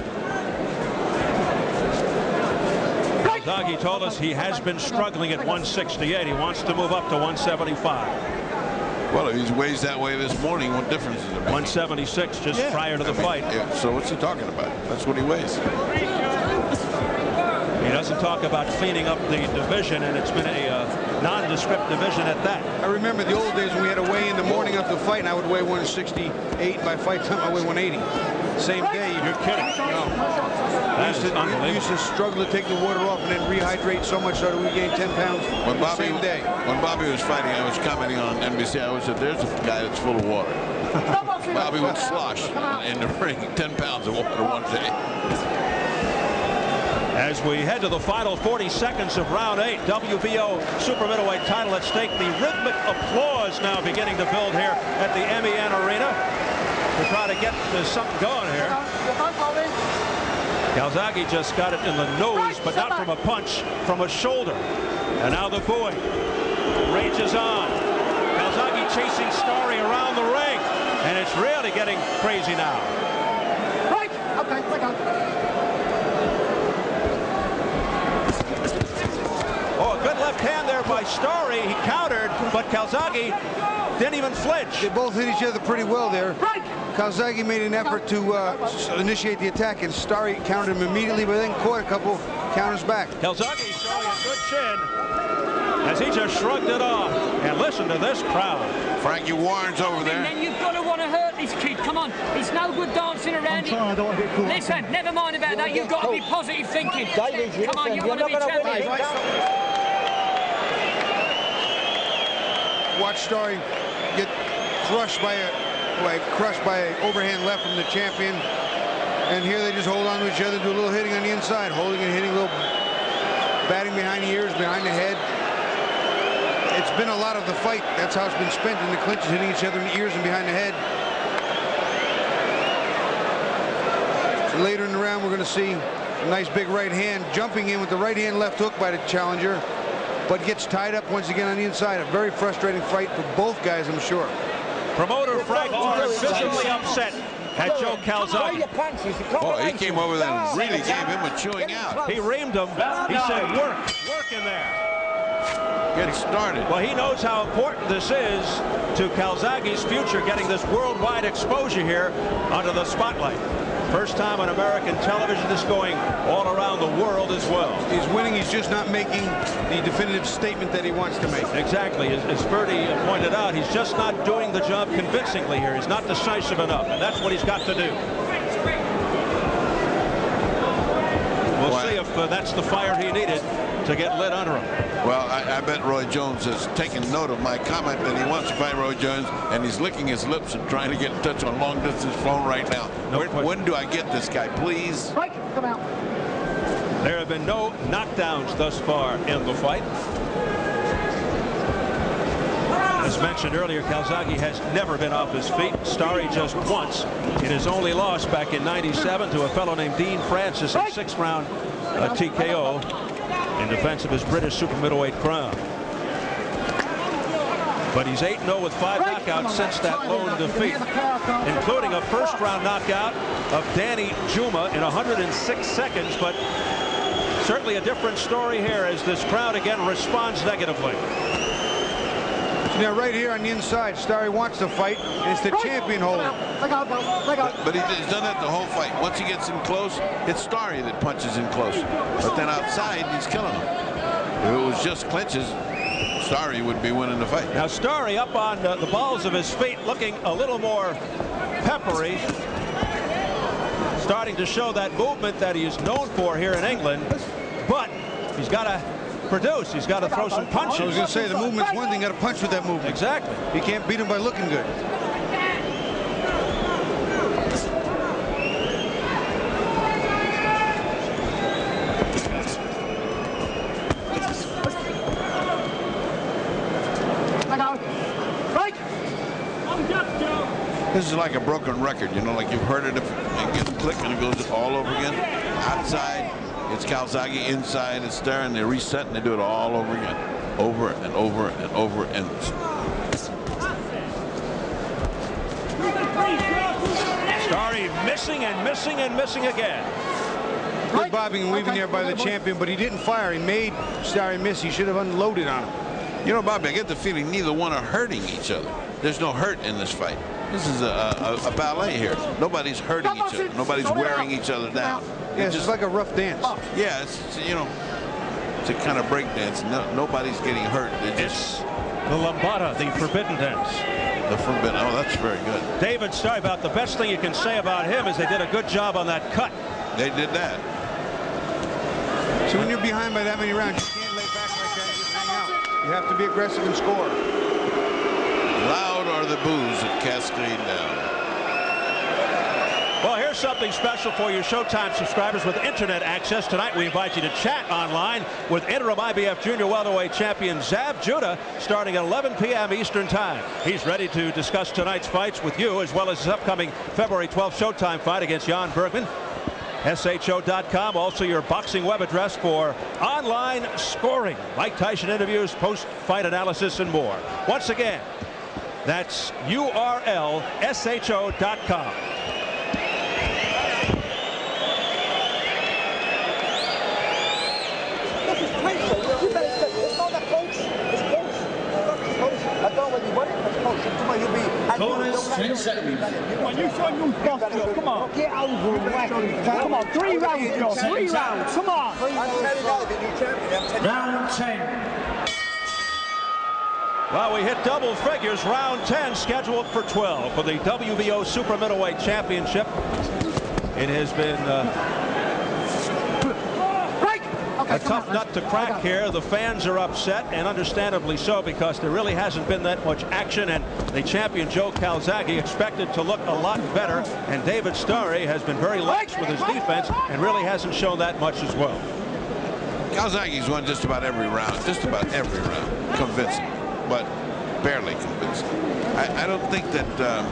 Calzaghe told us he has been struggling at 168. He wants to move up to 175. Well, if he weighs that way this morning, what difference is it make? 176 just prior to the fight. Yeah, so what's he talking about? That's what he weighs. He doesn't talk about cleaning up the division, and it's been a nondescript division at that. I remember the old days when we had to weigh in the morning of the fight, and I would weigh 168. By fight time, I weigh 180. Same day. You're kidding. No. That is We unbelievable. used to struggle to take the water off and then rehydrate so much so that we gained 10 pounds When the same day. When Bobby was fighting, I was commenting on NBC. I always said, there's a guy that's full of water. Bobby would slosh in the ring 10 pounds of water one day. As we head to the final 40 seconds of round 8, WBO super middleweight title at stake. The rhythmic applause now beginning to build here at the MEN Arena to try to get something going here. Calzaghe just got it in the nose, but not from a punch, from a shoulder. And now the booing rages on. Calzaghe chasing Starry around the ring, and it's really getting crazy now. Oh, a good left hand there by Starry. He countered, but Calzaghe didn't even flinch. They both hit each other pretty well there. Calzaghe made an effort to initiate the attack, and Starry countered him immediately, but then caught a couple counters back. Calzaghe showing a good chin as he just shrugged it off. And listen to this crowd. Frankie Warren's over there. And then you've got to want to hurt this kid. Come on. It's no good dancing around it. I don't want to get caught. Listen, never mind about that. You've got to be positive thinking. Come on, you want to be champion. Watch Starry get crushed by an overhand left from the champion. And here they just hold on to each other, do a little hitting on the inside, holding and hitting, a little batting behind the ears, behind the head. It's been a lot of the fight. That's how it's been spent in the clinches, hitting each other in the ears and behind the head. So later in the round, we're going to see a nice big right hand jumping in with the right hand left hook by the challenger, but gets tied up once again on the inside. A very frustrating fight for both guys, I'm sure. Promoter Frank Warren visibly upset at Joe Calzaghe. Oh, he came over there and really gave him a chewing out. He reamed him. He said, work in there. Get started. Well, he knows how important this is to Calzaghe's future, getting this worldwide exposure here under the spotlight. First time on American television, this going all around the world as well. He's winning. He's just not making the definitive statement that he wants to make. Exactly. As Bertie pointed out, he's just not doing the job convincingly here. He's not decisive enough, and that's what he's got to do. We'll see if that's the fire he needed to get lit under him. Well, I bet Roy Jones has taken note of my comment that he wants to fight Roy Jones, and he's licking his lips and trying to get in touch on long-distance phone right now. When do I get this guy, please? Right, come out. There have been no knockdowns thus far in the fight. As mentioned earlier, Calzaghe has never been off his feet. Starry just once in his only loss back in '97 to a fellow named Dean Francis in 6th round TKO in defense of his British super middleweight crown. But he's 8-0 with 5 knockouts since that lone defeat, including a first-round knockout of Danny Juma in 106 seconds. But certainly a different story here as this crowd again responds negatively. Now right here on the inside, Starry wants to fight. It's the champion holding. But he's done that the whole fight. Once he gets in close, it's Starry that punches in close. But then outside, he's killing him. If it was just clinches, Starry would be winning the fight. Now Starry up on the balls of his feet, looking a little more peppery, starting to show that movement that he is known for here in England. But he's got to produce. He's got to throw some punches. I was going to say, the movement's one thing. Got to punch with that movement. Exactly. You can't beat him by looking good. This is like a broken record, you know, like you've heard it, and get a click and it goes all over again. Outside, it's Calzaghe. Inside, it's there, and they reset and they do it all over again. Over and over and over and Starry missing and missing and missing again. Good bobbing and weaving there by the champion, but he didn't fire. He made Starry miss. He should have unloaded on him. You know, Bobby, I get the feeling neither one are hurting each other. There's no hurt in this fight. This is a ballet here. Nobody's hurting each other. Nobody's wearing each other down. Yeah, it's just like a rough dance. Yeah, it's, you know, it's a kind of break dance. Nobody's getting hurt. It's the lambada, the forbidden dance. The forbidden. Oh, that's very good. David Starry, about the best thing you can say about him is they did a good job on that cut. They did that. So when you're behind by that many rounds, you can't lay back like that and just hang out. You have to be aggressive and score. Loud are the boos that cascade down. Well, here's something special for you Showtime subscribers with internet access. Tonight we invite you to chat online with interim IBF junior welterweight champion Zab Judah starting at 11 p.m. Eastern time. He's ready to discuss tonight's fights with you, as well as his upcoming February 12th Showtime fight against Jan Bergman. SHO.com, also your boxing web address for online scoring, Mike Tyson interviews, post-fight analysis, and more. Once again, that's URL SHO.com. Corners, 10 seconds. Come on, you show your boss, Joe. Come on. Get over and whack him. Come on, 3 rounds, Joe. 3 rounds. Come on. Round 10. Well, we hit double figures. Round 10 scheduled for 12 for the WBO Super Middleweight Championship. It has been a tough nut to crack here. The fans are upset, and understandably so, because there really hasn't been that much action, and the champion Joe Calzaghe expected to look a lot better, and David Starry has been very lax with his defense and really hasn't shown that much as well. Calzaghe's won just about every round, convincing, but barely convincing. I don't think that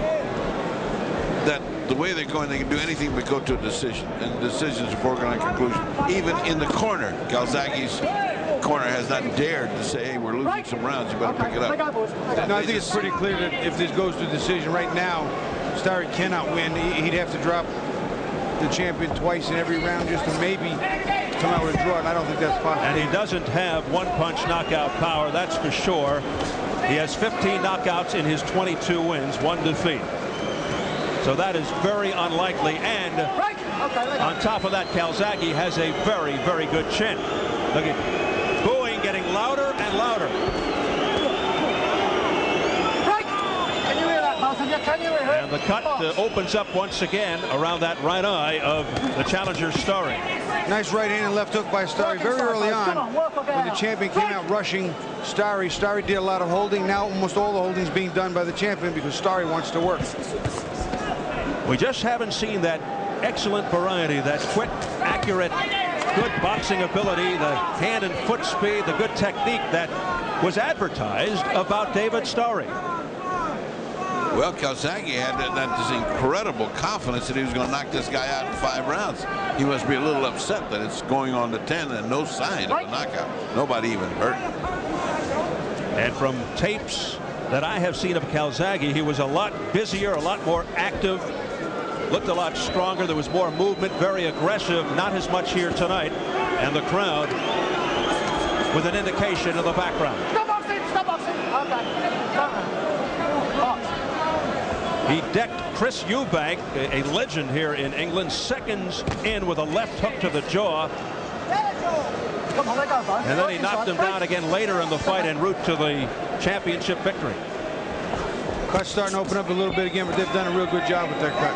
that the way they're going, they can do anything but go to a decision, and the decision is a foregone conclusion. Even in the corner, Calzaghe's corner has not dared to say, hey, we're losing some rounds, you better pick it up. No, I think it's pretty clear that if this goes to decision right now, Starry cannot win. He'd have to drop the champion twice in every round just to maybe come out with a draw, and I don't think that's possible. And he doesn't have one-punch knockout power, that's for sure. He has 15 knockouts in his 22 wins, 1 defeat. So that is very unlikely, and on top of that, Calzaghe has a very, very good chin. Look at booing getting louder and louder. And the cut opens up once again around that right eye of the challenger Starry. Nice right hand and left hook by Starry very early on when the champion came out rushing Starry. Starry did a lot of holding. Now almost all the holding is being done by the champion because Starry wants to work. We just haven't seen that excellent variety, that quick, accurate, good boxing ability, the hand and foot speed, the good technique that was advertised about David Starry. Well, Calzaghe had this incredible confidence that he was going to knock this guy out in 5 rounds. He must be a little upset that it's going on to 10 and no sign of a knockout. Nobody even hurt. And from tapes that I have seen of Calzaghe, he was a lot busier, a lot more active, looked a lot stronger. There was more movement, very aggressive, not as much here tonight. And the crowd with an indication of the background. Stop boxing! Stop boxing! Okay. He decked Chris Eubank, a legend here in England, seconds in with a left hook to the jaw. And then he knocked him down again later in the fight en route to the championship victory. Cut's starting to open up a little bit again, but they've done a real good job with their cut.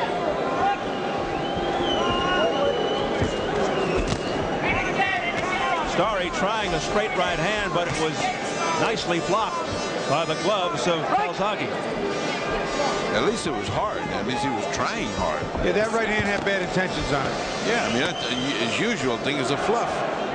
Starry trying a straight right hand, but it was nicely blocked by the gloves of Calzaghe. At least it was hard. At least he was trying hard. Yeah, that right hand had bad intentions on it. Yeah, I mean, as usual, thing is a fluff.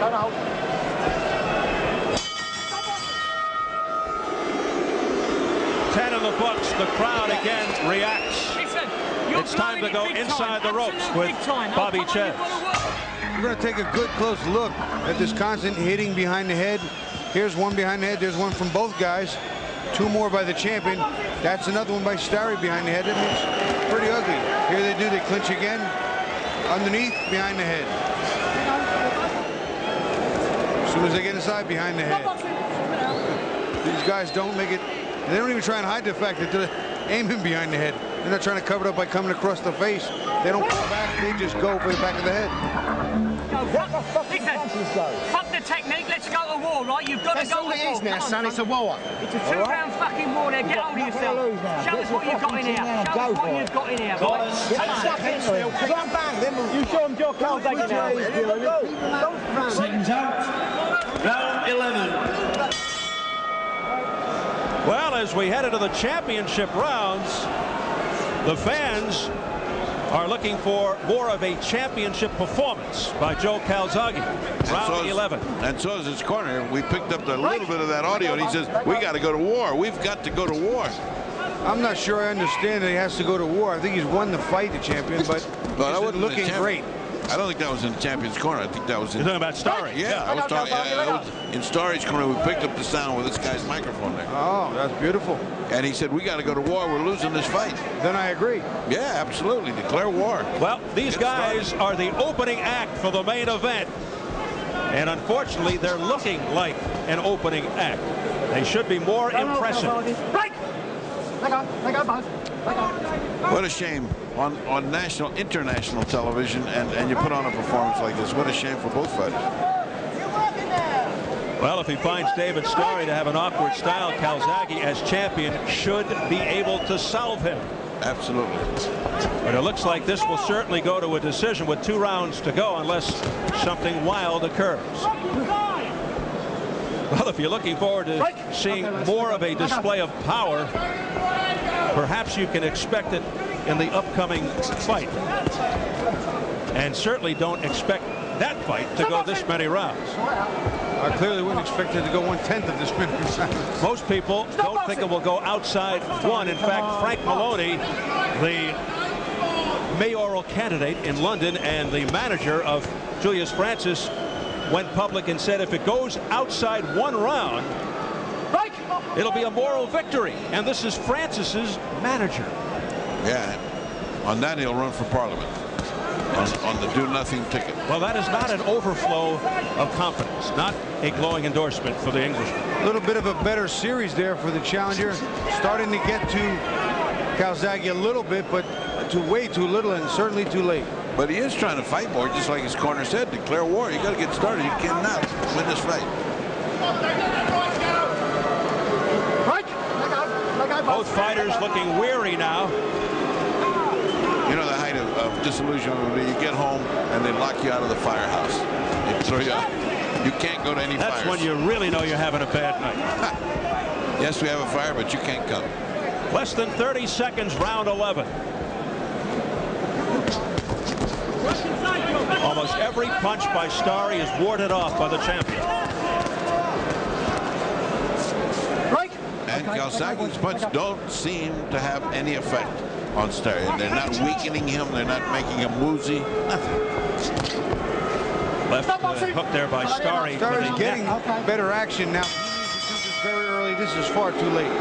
10 in the books. The crowd again reacts. It's time to go inside the ropes with Bobby Chez. We're going to take a good close look at this constant hitting behind the head. Here's one behind the head. There's one from both guys. 2 more by the champion. That's another one by Starry behind the head. It's pretty ugly. Here they do. They clinch again. Underneath, behind the head. As soon as they get inside, behind the head. These guys don't make it. They don't even try and hide the fact that they're aiming behind the head. They're not trying to cover it up by coming across the face. They don't pull back. They just go for the back of the head. Fuck the technique. Let's go to war, right? You've got to go to war. That's all it is now, son. It's a war. It's a 2-round fucking war there. Get hold of yourself. Show us what you've got in here. Show us what you've got in here. You show him Joe Calzaghe now. Seconds out. Round 11. Well, as we head into the championship rounds, the fans are looking for more of a championship performance by Joe Calzaghe. Round 11. And so is his corner. We picked up a little bit of that audio, and he says, we got to go to war. We've got to go to war. I'm not sure I understand that he has to go to war. I think he's won the fight, the champion, but he's looking great. I don't think that was in the champion's corner. I think that was in... You're talking about Starry? Yeah, I was talking... in Starry's corner, we picked up the sound with this guy's microphone there. Oh, that's beautiful. And he said, we got to go to war. We're losing this fight. Then I agree. Yeah, absolutely. Declare war. Well, these guys are the opening act for the main event. And unfortunately, they're looking like an opening act. They should be more impressive. What a shame on national, international television, and you put on a performance like this. What a shame for both fighters. Well, if he finds David Starry to have an awkward style, Calzaghe as champion should be able to solve him. Absolutely. But it looks like this will certainly go to a decision with 2 rounds to go unless something wild occurs. Well, if you're looking forward to seeing more of a display of power, perhaps you can expect it in the upcoming fight. And certainly don't expect that fight to go this many rounds. I clearly wouldn't expect it to go 1/10 of this many rounds. Most people don't think it will go outside 1. In fact, Frank Maloney, the mayoral candidate in London and the manager of Julius Francis, went public and said if it goes outside 1 round, it'll be a moral victory. And this is Francis's manager. Yeah. On that, he'll run for Parliament. On the do-nothing ticket. Well, that is not an overflow of confidence, not a glowing endorsement for the Englishman. A little bit of a better series there for the challenger. Starting to get to Calzaghe a little bit, but way too little and certainly too late. But he is trying to fight more, just like his corner said, declare war. You got to get started. You cannot win this fight. Both fighters looking weary now. You know, the height of disillusionment would be you get home and they lock you out of the firehouse. They throw you out. You can't go to any fires. That's when you really know you're having a bad night. Yes, we have a fire, but you can't come. Less than 30 seconds, round 11. Almost every punch by Starry is warded off by the champion. And Calzaghe's punches don't seem to have any effect on Starry. They're not weakening him. They're not making him woozy. Nothing. Left hook there by Starry. Starry's getting better action now. He needs to do this very early. This is far too late.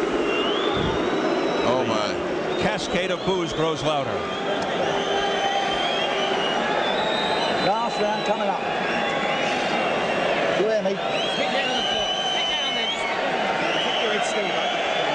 Oh, my. Cascade of boos grows louder. Last round coming up. You hear me? Get down on the floor. Get down there. Just keep your head still, mate.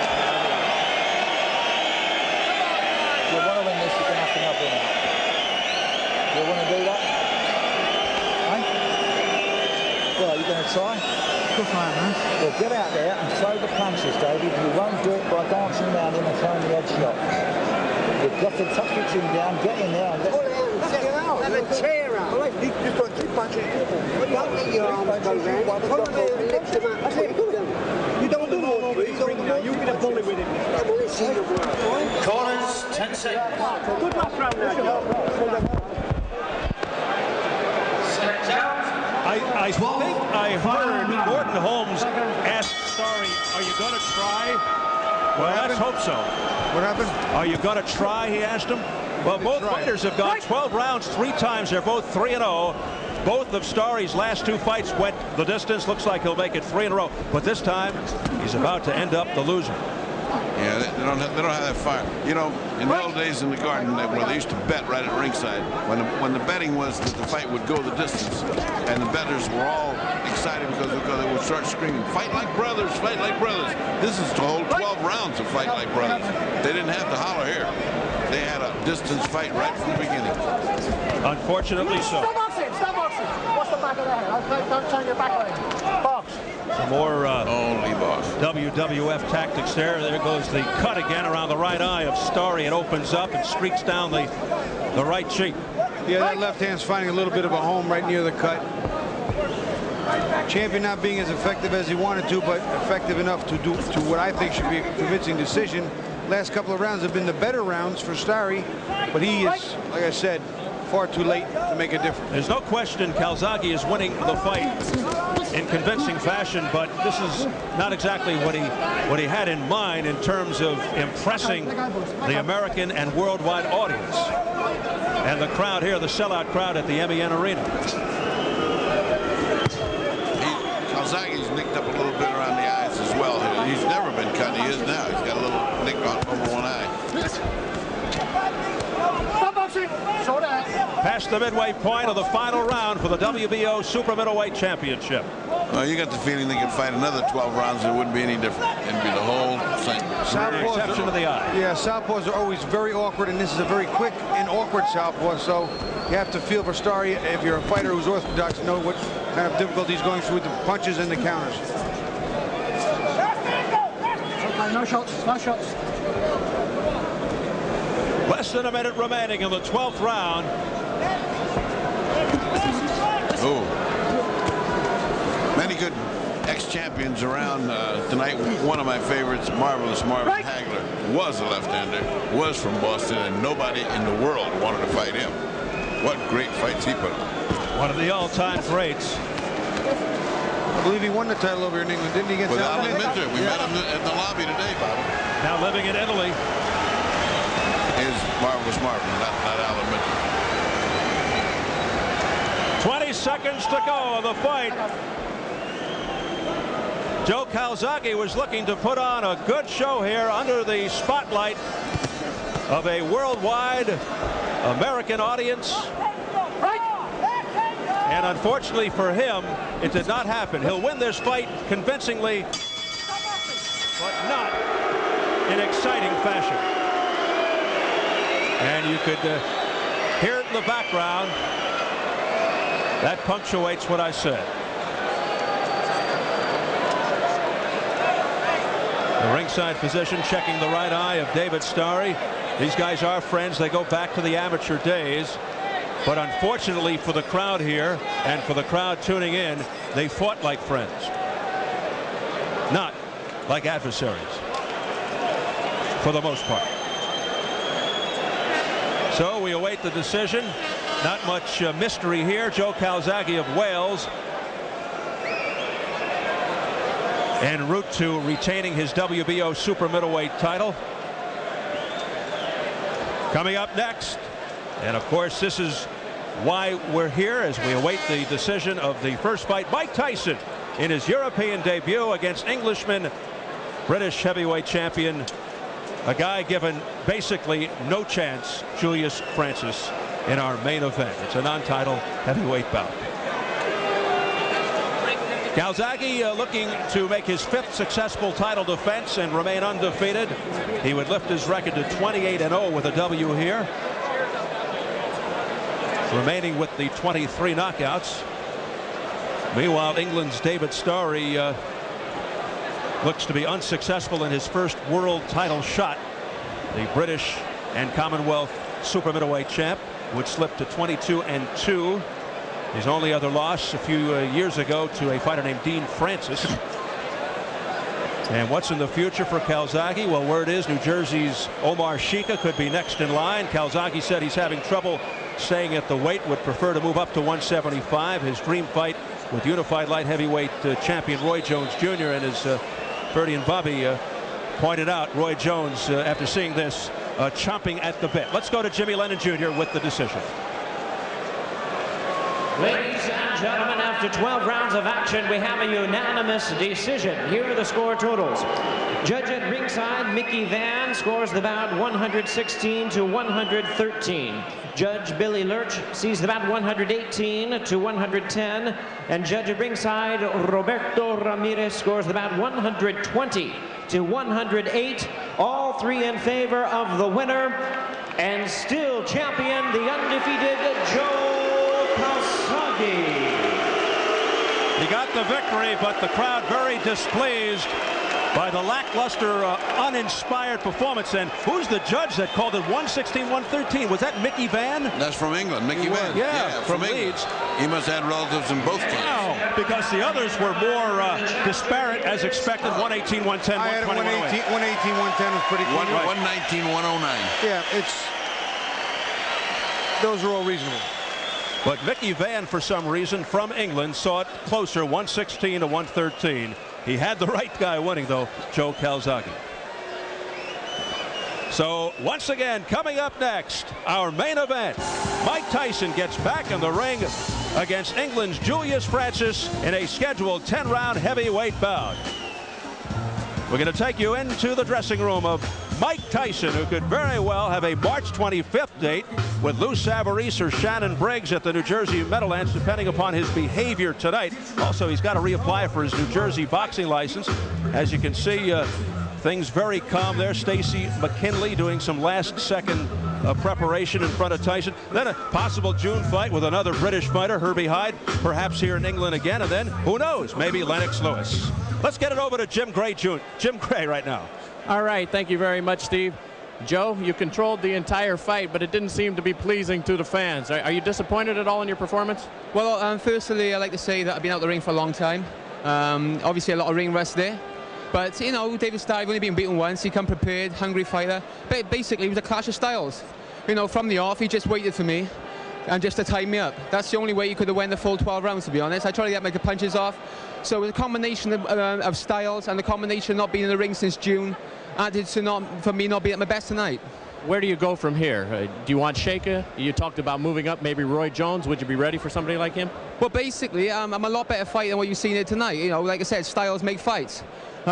You want to win this, you're going to have to help him out. You want to do that? Hey? Well, are you going to try? Of course I am, man. Well, get out there and throw the punches, David. You won't do it by dancing around him and throwing the head shot. You've got to tuck your chin down, get in there and let's get out. Have a chair up. You've got 2 punches. Don't let your arms go round. Put them there and lift them up. That's what you do. You don't do more, please. You get a bully with him. Yeah, well, let's see the work. Corners, 10 seconds. Good last round now. Seconds out. I think I heard Gordon Holmes ask Starry, are you going to try? Well, let's hope so. What happened? Are you going to try, he asked him. Well, both fighters have gone 12 rounds 3 times. They're both 3-0. Both of Starry's last 2 fights went the distance. Looks like he'll make it 3 in a row. But this time, he's about to end up the loser. Yeah, they don't have that fire. You know, in the old days in the Garden, where they used to bet right at ringside, when the betting was that the fight would go the distance, and the bettors were all excited because they would start screaming, "Fight like brothers, fight like brothers." This is the whole 12 rounds of Fight Like Brothers. They didn't have to holler here. They had a distance fight right from the beginning. Unfortunately so. Stop boxing! Stop boxing! What's the back of the head? Don't turn your back on him. Box. Some more Only boss. WWF tactics there. There goes the cut again around the right eye of Starry. It opens up and streaks down the right cheek. Yeah, that left hand's finding a little bit of a home right near the cut. Champion not being as effective as he wanted to, but effective enough to do to what I think should be a convincing decision. Last couple of rounds have been the better rounds for Starry, but he is, like I said, far too late to make a difference. There's no question Calzaghe is winning the fight in convincing fashion, but this is not exactly what he had in mind in terms of impressing the American and worldwide audience. And the crowd here, the sellout crowd at the MEN Arena. Calzaghe's nicked up a little bit around the eyes as well. He's never been cut. He is now. He's got a little nick over one eye. Stop boxing! Short out. Past the midway point of the final round for the WBO Super Middleweight Championship. Well, you got the feeling they could fight another 12 rounds and it wouldn't be any different. It'd be the whole thing. With the exception of the eye. Yeah, southpaws are always very awkward, and this is a very quick and awkward southpaw, so You have to feel for Starry, if you're a fighter who's orthodox, know what kind of difficulty he's going through with the punches and the counters. Okay, no shots, no shots. Less than a minute remaining in the 12th round. Oh. Many good ex-champions around tonight. One of my favorites, Marvelous Marvin Hagler, was a left-hander, was from Boston, and nobody in the world wanted to fight him. What great fights he put on. One of the all-time greats. I believe he won the title over here in England, didn't he? Against With Alan Alan Minter. We met him at the lobby today, Bob. Now living in Italy. Is Marvelous Marvin, not Alan Minter. 20 seconds to go of the fight. Joe Calzaghe was looking to put on a good show here under the spotlight of a worldwide American audience. And unfortunately for him, it did not happen. He'll win this fight convincingly, but not in exciting fashion. And you could hear it in the background. That punctuates what I said. The ringside physician checking the right eye of David Starry. These guys are friends. They go back to the amateur days. But unfortunately for the crowd here and for the crowd tuning in, they fought like friends, not like adversaries for the most part. So we await the decision. Not much mystery here. Joe Calzaghe of Wales en route to retaining his WBO super middleweight title. Coming up next, and of course this is why we're here as we await the decision of the first fight. Mike Tyson in his European debut against Englishman, British heavyweight champion, a guy given basically no chance, Julius Francis, in our main event. It's a non-title heavyweight bout. Calzaghe looking to make his 5th successful title defense and remain undefeated. He would lift his record to 28-0 with a W here, remaining with the 23 knockouts. Meanwhile, England's David Starry looks to be unsuccessful in his first world title shot. The British and Commonwealth super middleweight champ would slip to 22-2. His only other loss a few years ago to a fighter named Dean Francis. And what's in the future for Calzaghe? Well, word is New Jersey's Omar Shika could be next in line. Calzaghe said he's having trouble staying at the weight, would prefer to move up to 175. His dream fight with unified light heavyweight champion Roy Jones Jr. and as Bertie and Bobby pointed out, Roy Jones, after seeing this, chomping at the bit. Let's go to Jimmy Lennon Jr. with the decision. Ladies and gentlemen, after 12 rounds of action, we have a unanimous decision. Here are the score totals. Judge at ringside, Mickey Van, scores the bout 116-113. Judge Billy Lurch sees the bout 118-110. And judge at ringside, Roberto Ramirez, scores the bout 120-108. All three in favor of the winner and still champion, the undefeated Joe Calzaghe. He got the victory, but the crowd very displeased by the lackluster, uninspired performance. And who's the judge that called it 116-113? Was that Mickey Van? That's from England, Mickey Van. Yeah, from England. Leeds. He must have had relatives in both camps. No, because the others were more disparate as expected. 118, 110, I had 120, 118, 110 was pretty close. 119, 109. Yeah, those are all reasonable. But Mickey Van, for some reason, from England, saw it closer, 116-113. He had the right guy winning, though, Joe Calzaghe. So, once again, coming up next, our main event. Mike Tyson gets back in the ring against England's Julius Francis in a scheduled 10-round heavyweight bout. We're going to take you into the dressing room of Mike Tyson, who could very well have a March 25th date with Lou Savarese or Shannon Briggs at the New Jersey Meadowlands, depending upon his behavior tonight. Also, he's got to reapply for his New Jersey boxing license. As you can see, things very calm there. Stacy McKinley doing some last-second of preparation in front of Tyson. Then a possible June fight with another British fighter, Herbie Hyde, perhaps here in England again. And then, who knows, maybe Lennox Lewis. Let's get it over to Jim Gray, Jr. Jim Gray right now. All right, thank you very much, Steve. Joe, you controlled the entire fight, but it didn't seem to be pleasing to the fans. Are you disappointed at all in your performance? Well, firstly, I'd like to say that I've been out the ring for a long time. Obviously, a lot of ring rust there. But, you know, David Starr, only been beaten once. He come prepared, hungry fighter. But basically, it was a clash of styles. You know, from the off, he just waited for me and just to tie me up. That's the only way he could have won the full 12 rounds, to be honest. I tried to get my punches off. So it was a combination of styles, and the combination of not being in the ring since June added to for me not being at my best tonight. Where do you go from here? Do you want Shaker? You talked about moving up, maybe Roy Jones. Would you be ready for somebody like him? Well, basically, I'm a lot better fighter than what you've seen here tonight. You know, like I said, styles make fights.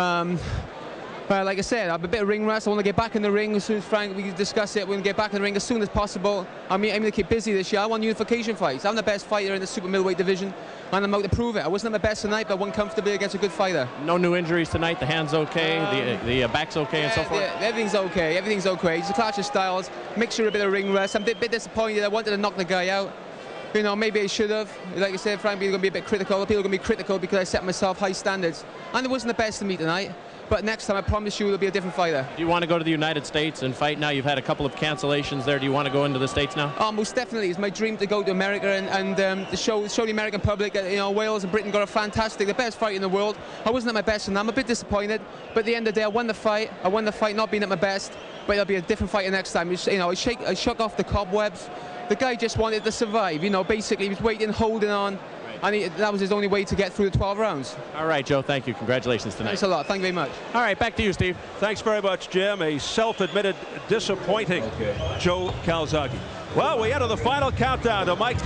Like I said, I'm a bit of ring rust. I want to get back in the ring as soon as Frank, we can discuss it. We're going to get back in the ring as soon as possible. I'm aiming to keep busy this year. I want unification fights. I'm the best fighter in the super middleweight division, and I'm out to prove it. I wasn't at my best tonight, but I won comfortably against a good fighter. No new injuries tonight? The hand's okay? The back's okay, and so forth? Yeah, everything's okay. Everything's okay. It's a clash of styles. Mixture of a bit of ring rust. I'm a bit disappointed. I wanted to knock the guy out. You know, maybe I should have. Like I said, Frank, people are going to be a bit critical. People are going to be critical because I set myself high standards. And it wasn't the best of me tonight. But next time, I promise you, it'll be a different fighter. Do you want to go to the United States and fight now? You've had a couple of cancellations there. Do you want to go into the States now? Oh, most definitely. It's my dream to go to America and show the American public that, you know, Wales and Britain got the best fight in the world. I wasn't at my best, and I'm a bit disappointed. But at the end of the day, I won the fight. I won the fight not being at my best. But it'll be a different fighter next time. You know, I shook off the cobwebs. The guy just wanted to survive. You know, basically, he was waiting, holding on. And that was his only way to get through the 12 rounds. All right, Joe, thank you. Congratulations tonight. Thanks a lot. Thank you very much. All right, back to you, Steve. Thanks very much, Jim. A self-admitted disappointing Joe Calzaghe. Well, we enter the final countdown to Mike